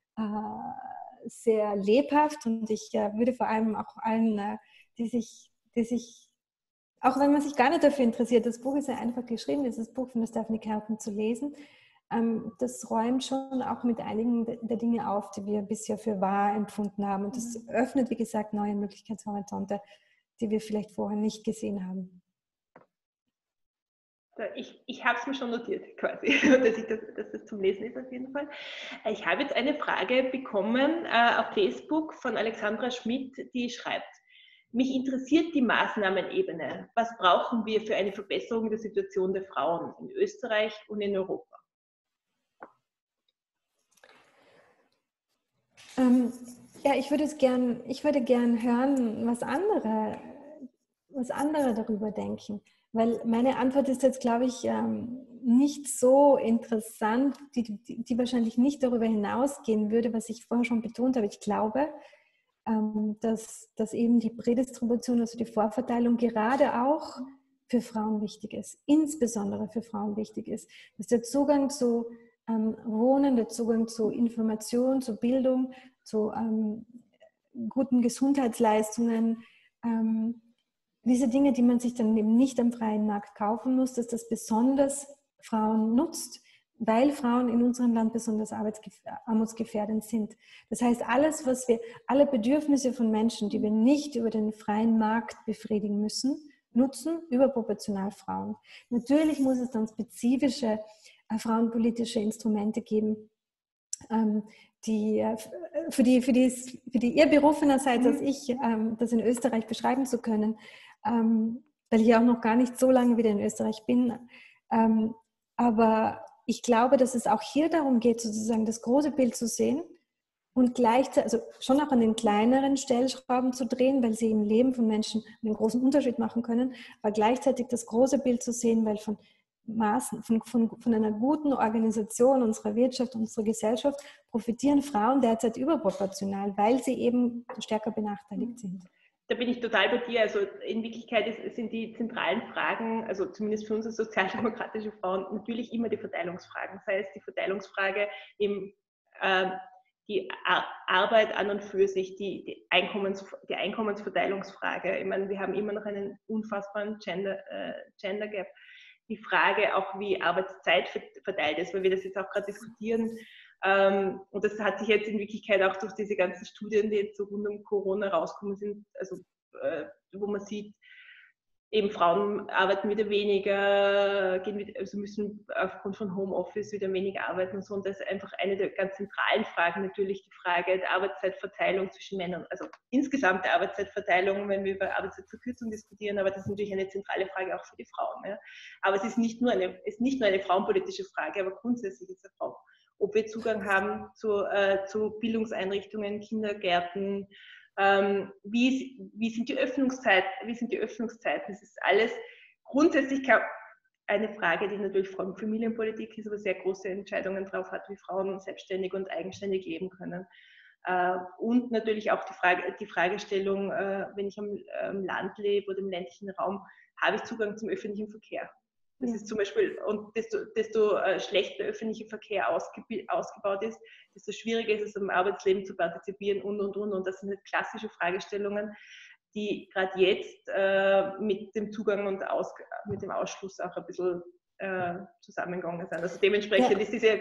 lebhaft und ich würde vor allem auch allen, die sich, auch wenn man sich gar nicht dafür interessiert, das Buch ist ja einfach geschrieben, dieses Buch von der Stephanie Kelton zu lesen, das räumt schon auch mit einigen der Dinge auf, die wir bisher für wahr empfunden haben. Und das öffnet, wie gesagt, neue Möglichkeitshorizonte, die wir vielleicht vorher nicht gesehen haben. Ich habe es mir schon notiert, quasi, dass das zum Lesen ist auf jeden Fall. Ich habe jetzt eine Frage bekommen auf Facebook von Alexandra Schmidt, die schreibt: Mich interessiert die Maßnahmenebene. Was brauchen wir für eine Verbesserung der Situation der Frauen in Österreich und in Europa? Ja, ich würde gern hören, was andere darüber denken. Weil meine Antwort ist jetzt, glaube ich, nicht so interessant, die wahrscheinlich nicht darüber hinausgehen würde, was ich vorher schon betont habe. Ich glaube, dass eben die Prädistribution, also die Vorverteilung gerade auch für Frauen wichtig ist, insbesondere für Frauen wichtig ist, dass der Zugang zu Wohnen, der Zugang zu Information, zu Bildung zu guten Gesundheitsleistungen, diese Dinge, die man sich dann eben nicht am freien Markt kaufen muss, dass das besonders Frauen nutzt, weil Frauen in unserem Land besonders armutsgefährdend sind. Das heißt, alle Bedürfnisse von Menschen, die wir nicht über den freien Markt befriedigen müssen, nutzen überproportional Frauen. Natürlich muss es dann spezifische frauenpolitische Instrumente geben, für die ihr berufener seid als ich, das in Österreich beschreiben zu können, weil ich ja auch noch gar nicht so lange wieder in Österreich bin. Aber ich glaube, dass es auch hier darum geht, sozusagen das große Bild zu sehen und gleichzeitig, also schon auch an den kleineren Stellschrauben zu drehen, weil sie im Leben von Menschen einen großen Unterschied machen können, aber gleichzeitig das große Bild zu sehen, weil von einer guten Organisation unserer Wirtschaft, unserer Gesellschaft profitieren Frauen derzeit überproportional, weil sie eben stärker benachteiligt sind. Da bin ich total bei dir. Also in Wirklichkeit sind die zentralen Fragen, also zumindest für uns als sozialdemokratische Frauen, natürlich immer die Verteilungsfragen. Sei es die Verteilungsfrage im die Arbeit an und für sich, die Einkommensverteilungsfrage. Ich meine, wir haben immer noch einen unfassbaren Gender Gap. Die Frage auch, wie Arbeitszeit verteilt ist, weil wir das jetzt auch gerade diskutieren. Und das hat sich jetzt in Wirklichkeit auch durch diese ganzen Studien, die jetzt so rund um Corona rauskommen sind, also wo man sieht, eben Frauen arbeiten wieder weniger, also müssen aufgrund von Homeoffice wieder weniger arbeiten und so. Und das ist einfach eine der ganz zentralen Fragen, natürlich die Frage der Arbeitszeitverteilung zwischen Männern, also insgesamt der Arbeitszeitverteilung, wenn wir über Arbeitszeitverkürzung diskutieren, aber das ist natürlich eine zentrale Frage auch für die Frauen. Ja. Aber es ist nicht nur eine frauenpolitische Frage, aber grundsätzlich ist es auch, ob wir Zugang haben zu Bildungseinrichtungen, Kindergärten, wie sind die Öffnungszeiten? Das ist alles grundsätzlich eine Frage, die natürlich vor allem Familienpolitik ist, aber sehr große Entscheidungen drauf hat, wie Frauen selbstständig und eigenständig leben können. Und natürlich auch die Fragestellung, wenn ich am Land lebe oder im ländlichen Raum, habe ich Zugang zum öffentlichen Verkehr? Das ist zum Beispiel, und desto schlechter der öffentliche Verkehr ausgebaut ist, desto schwieriger ist es, am Arbeitsleben zu partizipieren und. Und das sind halt klassische Fragestellungen, die gerade jetzt mit dem Zugang und mit dem Ausschluss auch ein bisschen zusammengegangen sind. Also dementsprechend ist diese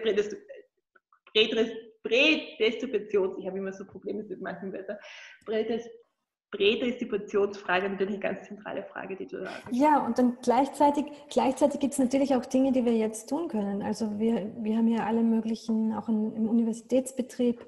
Prädestinations, ich habe immer so Probleme mit manchen Wörtern, Prädestinationsfrage natürlich eine ganz zentrale Frage, die du da hast. Ja, und dann gleichzeitig gibt es natürlich auch Dinge, die wir jetzt tun können. Also wir haben ja alle möglichen, auch im Universitätsbetrieb,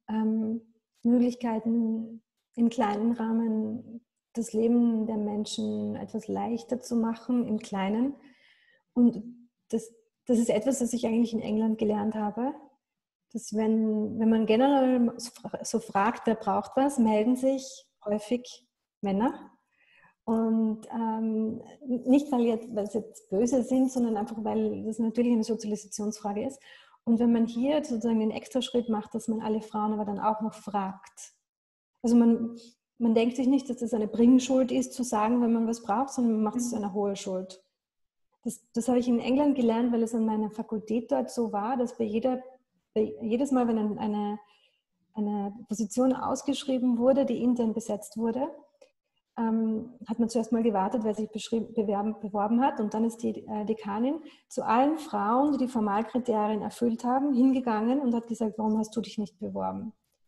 Möglichkeiten im kleinen Rahmen das Leben der Menschen etwas leichter zu machen, im Kleinen. Und das ist etwas, das ich eigentlich in England gelernt habe, dass wenn man generell so fragt, wer braucht was, melden sich häufig Männer. Und nicht, weil sie jetzt böse sind, sondern einfach, weil das natürlich eine Sozialisationsfrage ist. Und wenn man hier sozusagen den Extraschritt macht, dass man alle Frauen aber dann auch noch fragt. Also man denkt sich nicht, dass das eine Bringschuld ist, zu sagen, wenn man was braucht, sondern man macht es zu einer hohen Schuld. Das habe ich in England gelernt, weil es an meiner Fakultät dort so war, dass jedes Mal, wenn eine Position ausgeschrieben wurde, die intern besetzt wurde, hat man zuerst mal gewartet, wer sich beworben hat, und dann ist die Dekanin zu allen Frauen, die die Formalkriterien erfüllt haben, hingegangen und hat gesagt, warum hast du dich nicht beworben?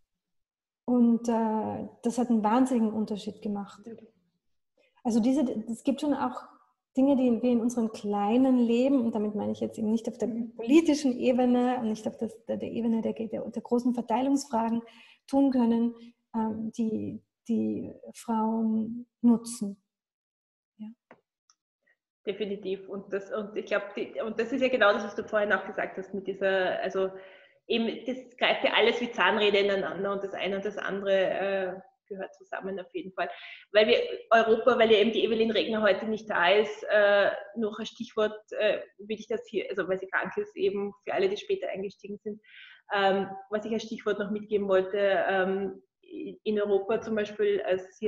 Und das hat einen wahnsinnigen Unterschied gemacht. Also es gibt schon auch Dinge, die wir in unserem kleinen Leben, und damit meine ich jetzt eben nicht auf der politischen Ebene und nicht auf der Ebene der großen Verteilungsfragen tun können, die Frauen nutzen. Ja. Definitiv. Und ich glaube, das ist ja genau das, was du vorhin auch gesagt hast, mit dieser, also eben, das greift ja alles wie Zahnräder ineinander, und das eine und das andere gehört zusammen auf jeden Fall. Weil ja eben die Evelyn Regner heute nicht da ist, noch ein Stichwort, will ich das hier, also weil sie krank ist, eben für alle, die später eingestiegen sind, was ich als Stichwort noch mitgeben wollte, in Europa zum Beispiel, als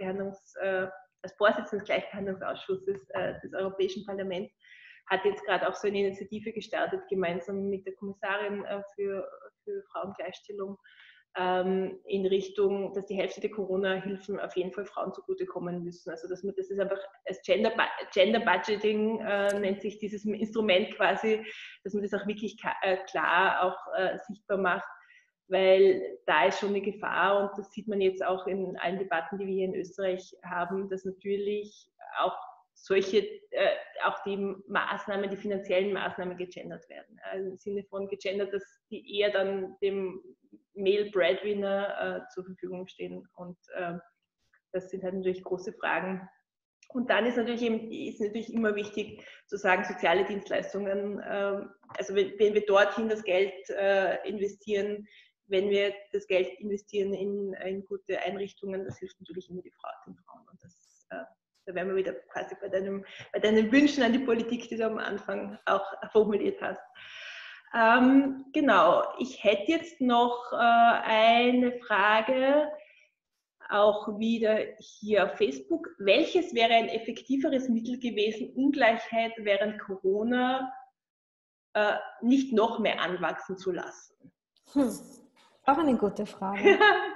Vorsitzende des Gleichbehandlungsausschusses des Europäischen Parlaments, hat jetzt gerade auch so eine Initiative gestartet, gemeinsam mit der Kommissarin für Frauengleichstellung, in Richtung, dass die Hälfte der Corona-Hilfen auf jeden Fall Frauen zugutekommen müssen. Also das ist einfach als Gender Budgeting nennt sich dieses Instrument quasi, dass man das auch wirklich klar auch sichtbar macht, weil da ist schon eine Gefahr und das sieht man jetzt auch in allen Debatten, die wir hier in Österreich haben, dass natürlich auch auch die Maßnahmen, die finanziellen Maßnahmen gegendert werden. Also im Sinne von gegendert, dass die eher dann dem Male Breadwinner zur Verfügung stehen. Und das sind halt natürlich große Fragen. Und dann ist natürlich immer wichtig zu sagen, soziale Dienstleistungen, also wenn wir dorthin das Geld investieren, wenn wir das Geld investieren in gute Einrichtungen, das hilft natürlich immer den Frauen. Und das da wären wir wieder quasi bei deinen Wünschen an die Politik, die du am Anfang auch formuliert hast. Genau, ich hätte jetzt noch eine Frage, auch wieder hier auf Facebook. Welches wäre ein effektiveres Mittel gewesen, Ungleichheit während Corona nicht noch mehr anwachsen zu lassen? Auch eine gute Frage.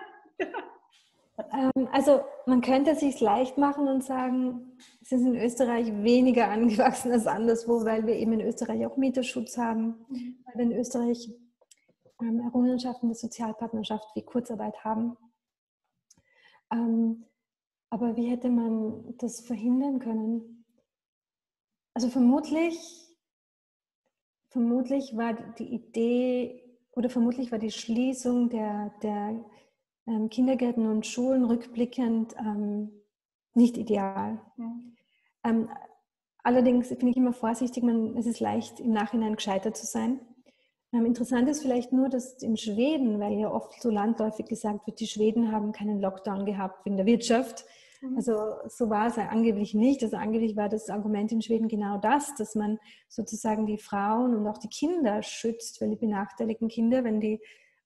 Also man könnte es sich leicht machen und sagen, es ist in Österreich weniger angewachsen als anderswo, weil wir eben in Österreich auch Mieterschutz haben, weil wir in Österreich Errungenschaften der Sozialpartnerschaft wie Kurzarbeit haben. Aber wie hätte man das verhindern können? Also vermutlich war die Idee oder vermutlich war die Schließung der Kindergärten und Schulen rückblickend nicht ideal. Allerdings bin ich immer vorsichtig, es ist leicht im Nachhinein gescheitert zu sein. Interessant ist vielleicht nur, dass in Schweden, weil ja oft so landläufig gesagt wird, die Schweden haben keinen Lockdown gehabt wegen der Wirtschaft. Also so war es angeblich nicht. Also angeblich war das Argument in Schweden genau das, dass man sozusagen die Frauen und auch die Kinder schützt, weil die benachteiligten Kinder, wenn die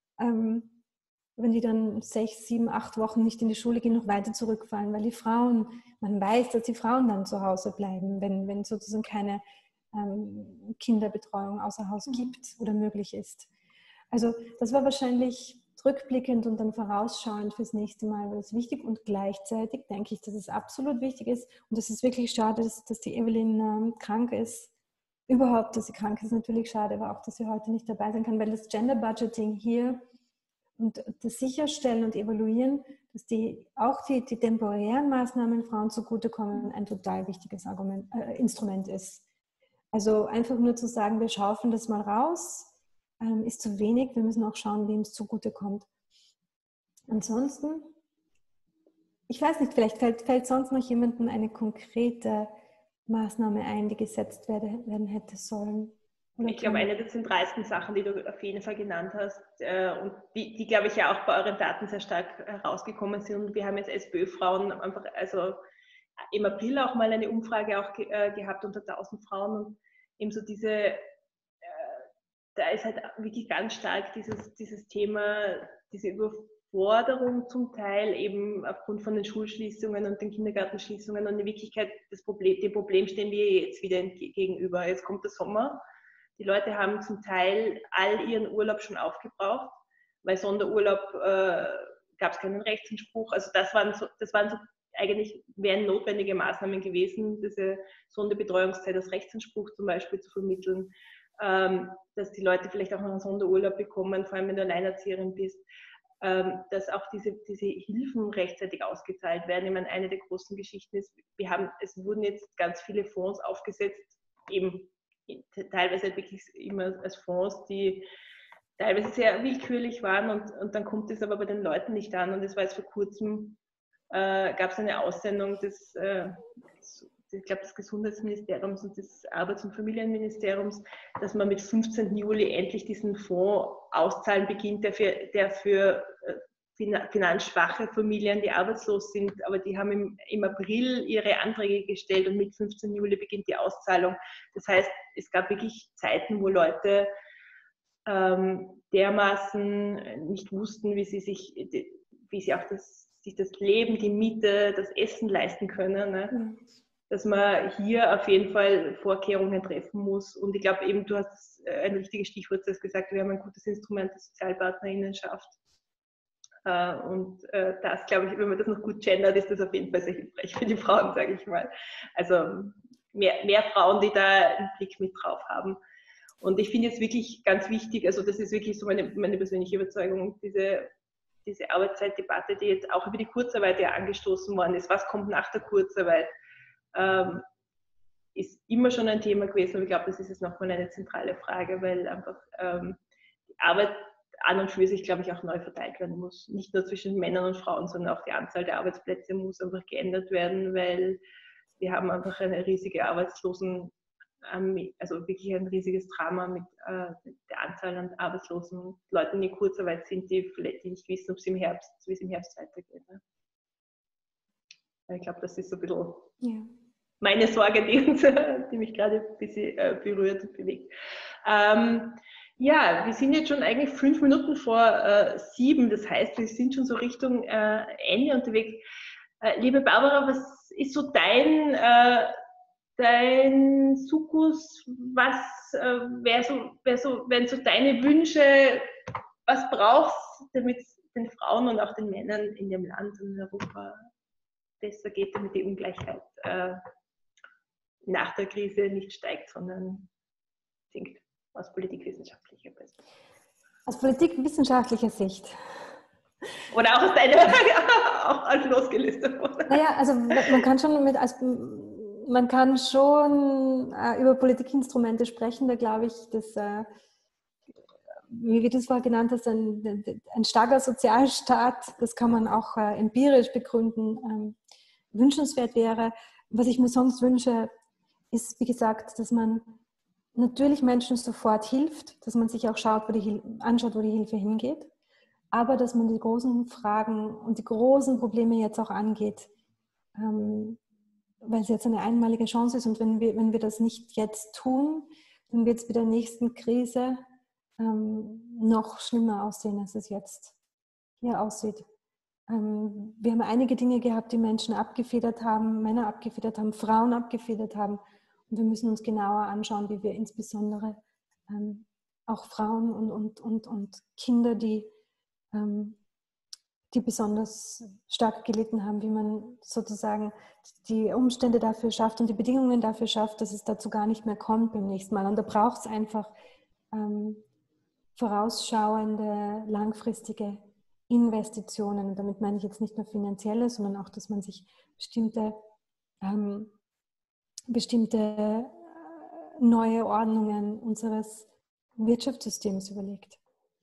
dann 6, 7, 8 Wochen nicht in die Schule gehen, noch weiter zurückfallen, weil die Frauen, man weiß, dass die Frauen dann zu Hause bleiben, wenn sozusagen keine Kinderbetreuung außer Haus gibt oder möglich ist. Also das war wahrscheinlich rückblickend und dann vorausschauend fürs nächste Mal war das wichtig und gleichzeitig denke ich, dass es absolut wichtig ist und es ist wirklich schade, dass die Evelyn krank ist. Überhaupt, dass sie krank ist, natürlich schade, aber auch, dass sie heute nicht dabei sein kann, weil das Gender Budgeting hier und das Sicherstellen und Evaluieren, dass auch die temporären Maßnahmen Frauen zugutekommen, ein total wichtiges Instrument ist. Also einfach nur zu sagen, wir schaufeln das mal raus, ist zu wenig. Wir müssen auch schauen, wem es zugutekommt. Ansonsten, ich weiß nicht, vielleicht fällt sonst noch jemandem eine konkrete Maßnahme ein, die gesetzt werden hätte sollen. Ich glaube, eine der zentralsten Sachen, die du auf jeden Fall genannt hast und die glaube ich, ja auch bei euren Daten sehr stark herausgekommen sind. Und wir haben jetzt SPÖ-Frauen einfach, also im April auch mal eine Umfrage auch gehabt unter 1000 Frauen und eben so da ist halt wirklich ganz stark dieses Thema, diese Überforderung zum Teil eben aufgrund von den Schulschließungen und den Kindergartenschließungen und in Wirklichkeit dem Problem stehen wir jetzt wieder gegenüber. Jetzt kommt der Sommer. Die Leute haben zum Teil all ihren Urlaub schon aufgebraucht, weil Sonderurlaub gab es keinen Rechtsanspruch. Also das waren so eigentlich wären notwendige Maßnahmen gewesen, diese Sonderbetreuungszeit als Rechtsanspruch zum Beispiel zu vermitteln, dass die Leute vielleicht auch noch einen Sonderurlaub bekommen, vor allem wenn du Alleinerzieherin bist, dass auch diese Hilfen rechtzeitig ausgezahlt werden. Ich meine, eine der großen Geschichten ist, es wurden jetzt ganz viele Fonds aufgesetzt, eben teilweise wirklich immer als Fonds, die teilweise sehr willkürlich waren und dann kommt es aber bei den Leuten nicht an. Und es war jetzt vor kurzem, gab es eine Aussendung ich glaube, des Gesundheitsministeriums und des Arbeits- und Familienministeriums, dass man mit 15. Juli endlich diesen Fonds auszahlen beginnt, der für finanzschwache Familien, die arbeitslos sind, aber die haben im April ihre Anträge gestellt und mit 15. Juli beginnt die Auszahlung. Das heißt, es gab wirklich Zeiten, wo Leute dermaßen nicht wussten, wie sie auch sich das Leben, die Miete, das Essen leisten können. Ne? Dass man hier auf jeden Fall Vorkehrungen treffen muss. Und ich glaube eben, du hast ein richtiges Stichwort gesagt, wir haben ein gutes Instrument der Sozialpartnerinnenschaft. Das, glaube ich, wenn man das noch gut gendert, ist das auf jeden Fall sehr hilfreich für die Frauen, sage ich mal. Also mehr Frauen, die da einen Blick mit drauf haben. Und ich finde es wirklich ganz wichtig, also das ist wirklich so meine persönliche Überzeugung, diese Arbeitszeitdebatte, die jetzt auch über die Kurzarbeit ja angestoßen worden ist. Was kommt nach der Kurzarbeit? Ist immer schon ein Thema gewesen, aber ich glaube, das ist jetzt nochmal eine zentrale Frage, weil einfach die Arbeit an und für sich, glaube ich, auch neu verteilt werden muss. Nicht nur zwischen Männern und Frauen, sondern auch die Anzahl der Arbeitsplätze muss einfach geändert werden, weil wir haben einfach eine riesige also wirklich ein riesiges Drama mit der Anzahl an arbeitslosen Leuten, die in Kurzarbeit sind, die nicht wissen, wie es im Herbst weitergeht. Ne? Ich glaube, das ist so ein bisschen meine Sorge, die mich gerade ein bisschen berührt und bewegt. Wir sind jetzt schon eigentlich 5 Minuten vor 7, das heißt, wir sind schon so Richtung Ende unterwegs. Liebe Barbara, was ist so dein Sukkus, was wären so deine Wünsche, was brauchst du, damit es den Frauen und auch den Männern in dem Land und in Europa besser geht, damit die Ungleichheit nach der Krise nicht steigt, sondern sinkt, aus politikwissenschaftlicher Perspektive. Aus politikwissenschaftlicher Sicht. Oder auch aus deiner, auch als losgelöst davon. Naja, also man kann schon über Politikinstrumente sprechen, da glaube ich, dass, wie du es vorher genannt hast, ein starker Sozialstaat, das kann man auch empirisch begründen, wünschenswert wäre. Was ich mir sonst wünsche, ist, wie gesagt, dass man natürlich Menschen sofort hilft, dass man sich auch anschaut, wo die Hilfe hingeht, aber dass man die großen Fragen und die großen Probleme jetzt auch angeht, weil es jetzt eine einmalige Chance ist. Und wenn wir das nicht jetzt tun, dann wird es bei der nächsten Krise noch schlimmer aussehen, als es jetzt hier aussieht. Wir haben einige Dinge gehabt, die Menschen abgefedert haben, Männer abgefedert haben, Frauen abgefedert haben. Und wir müssen uns genauer anschauen, wie wir insbesondere auch Frauen und Kinder, die besonders stark gelitten haben, wie man sozusagen die Umstände dafür schafft und die Bedingungen dafür schafft, dass es dazu gar nicht mehr kommt beim nächsten Mal. Und da braucht es einfach vorausschauende, langfristige Investitionen. Und damit meine ich jetzt nicht nur finanzielle, sondern auch, dass man sich bestimmte neue Ordnungen unseres Wirtschaftssystems überlegt.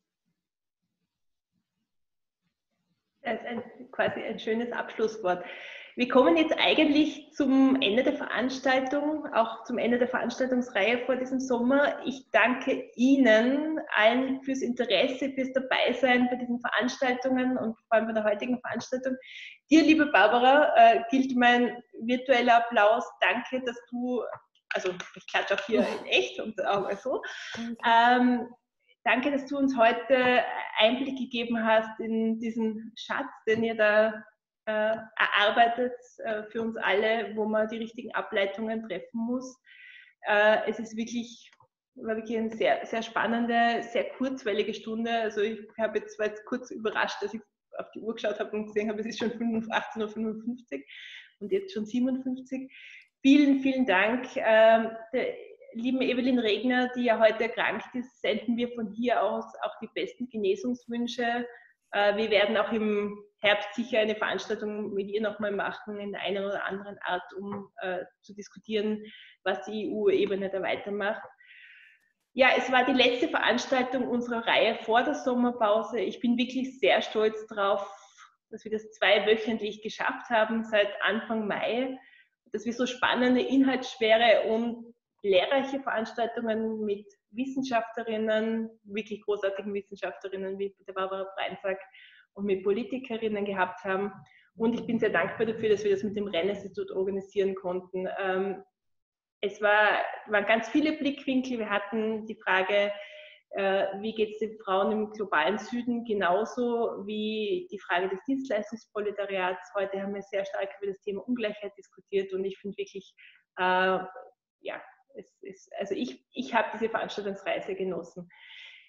Das ist quasi ein schönes Abschlusswort. Wir kommen jetzt eigentlich zum Ende der Veranstaltung, auch zum Ende der Veranstaltungsreihe vor diesem Sommer. Ich danke Ihnen allen fürs Interesse, fürs Dabeisein bei diesen Veranstaltungen und vor allem bei der heutigen Veranstaltung. Dir, liebe Barbara, gilt mein virtueller Applaus. Danke, dass du, also ich klatsche auch hier in echt und auch mal so. Danke, dass du uns heute Einblick gegeben hast in diesen Schatz, den ihr da erarbeitet für uns alle, wo man die richtigen Ableitungen treffen muss. Es ist war wirklich eine sehr, sehr spannende, sehr kurzweilige Stunde. Also ich war jetzt kurz überrascht, dass ich auf die Uhr geschaut habe und gesehen habe, es ist schon 18:55 Uhr und jetzt schon 57. Vielen, vielen Dank. Der lieben Evelyn Regner, die ja heute erkrankt ist, senden wir von hier aus auch die besten Genesungswünsche. Wir werden auch im Herbst sicher eine Veranstaltung mit ihr nochmal machen, in der einen oder anderen Art, um zu diskutieren, was die EU-Ebene da weitermacht. Ja, es war die letzte Veranstaltung unserer Reihe vor der Sommerpause. Ich bin wirklich sehr stolz drauf, dass wir das 2-wöchentlich geschafft haben seit Anfang Mai, dass wir so spannende, inhaltsschwere und lehrreiche Veranstaltungen mit Wissenschaftlerinnen, wirklich großartigen Wissenschaftlerinnen wie der Barbara Breinsack und mit Politikerinnen gehabt haben. Und ich bin sehr dankbar dafür, dass wir das mit dem Rennes-Institut organisieren konnten. Es waren ganz viele Blickwinkel. Wir hatten die Frage, wie geht es den Frauen im globalen Süden, genauso wie die Frage des Dienstleistungsproletariats. Heute haben wir sehr stark über das Thema Ungleichheit diskutiert und ich finde wirklich, also ich habe diese Veranstaltungsreise genossen.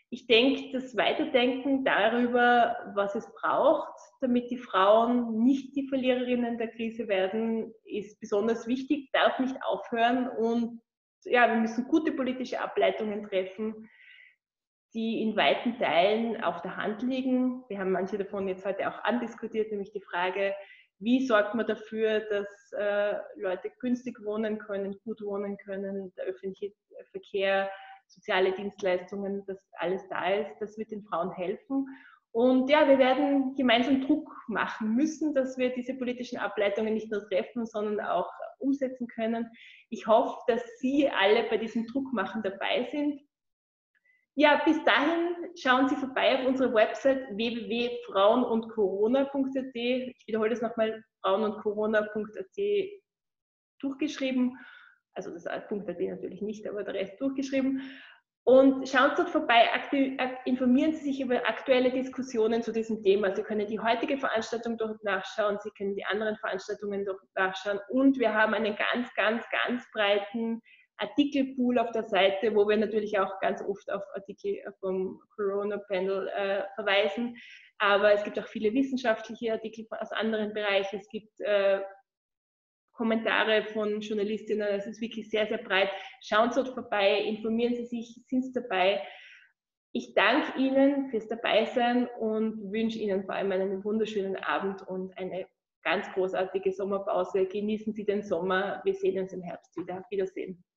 Ich denke, das Weiterdenken darüber, was es braucht, damit die Frauen nicht die Verliererinnen der Krise werden, ist besonders wichtig, darf nicht aufhören. Und ja, wir müssen gute politische Ableitungen treffen, die in weiten Teilen auf der Hand liegen. Wir haben manche davon jetzt heute auch andiskutiert, nämlich die Frage, wie sorgt man dafür, dass Leute günstig wohnen können, gut wohnen können, der öffentliche Verkehr, soziale Dienstleistungen, dass alles da ist, das wird den Frauen helfen. Und ja, wir werden gemeinsam Druck machen müssen, dass wir diese politischen Ableitungen nicht nur treffen, sondern auch umsetzen können. Ich hoffe, dass Sie alle bei diesem Druckmachen dabei sind. Ja, bis dahin schauen Sie vorbei auf unserer Website www.frauenundcorona.at. Ich wiederhole das nochmal, frauenundcorona.at durchgeschrieben. Also das .at natürlich nicht, aber der Rest durchgeschrieben. Und schauen Sie dort vorbei, informieren Sie sich über aktuelle Diskussionen zu diesem Thema. Sie können die heutige Veranstaltung dort nachschauen, Sie können die anderen Veranstaltungen dort nachschauen. Und wir haben einen ganz, ganz, ganz breiten Artikelpool auf der Seite, wo wir natürlich auch ganz oft auf Artikel vom Corona-Panel verweisen. Aber es gibt auch viele wissenschaftliche Artikel aus anderen Bereichen. Es gibt Kommentare von Journalistinnen. Es ist wirklich sehr, sehr breit. Schauen Sie dort vorbei, informieren Sie sich, sind Sie dabei. Ich danke Ihnen fürs Dabeisein und wünsche Ihnen vor allem einen wunderschönen Abend und eine ganz großartige Sommerpause. Genießen Sie den Sommer. Wir sehen uns im Herbst wieder. Auf Wiedersehen.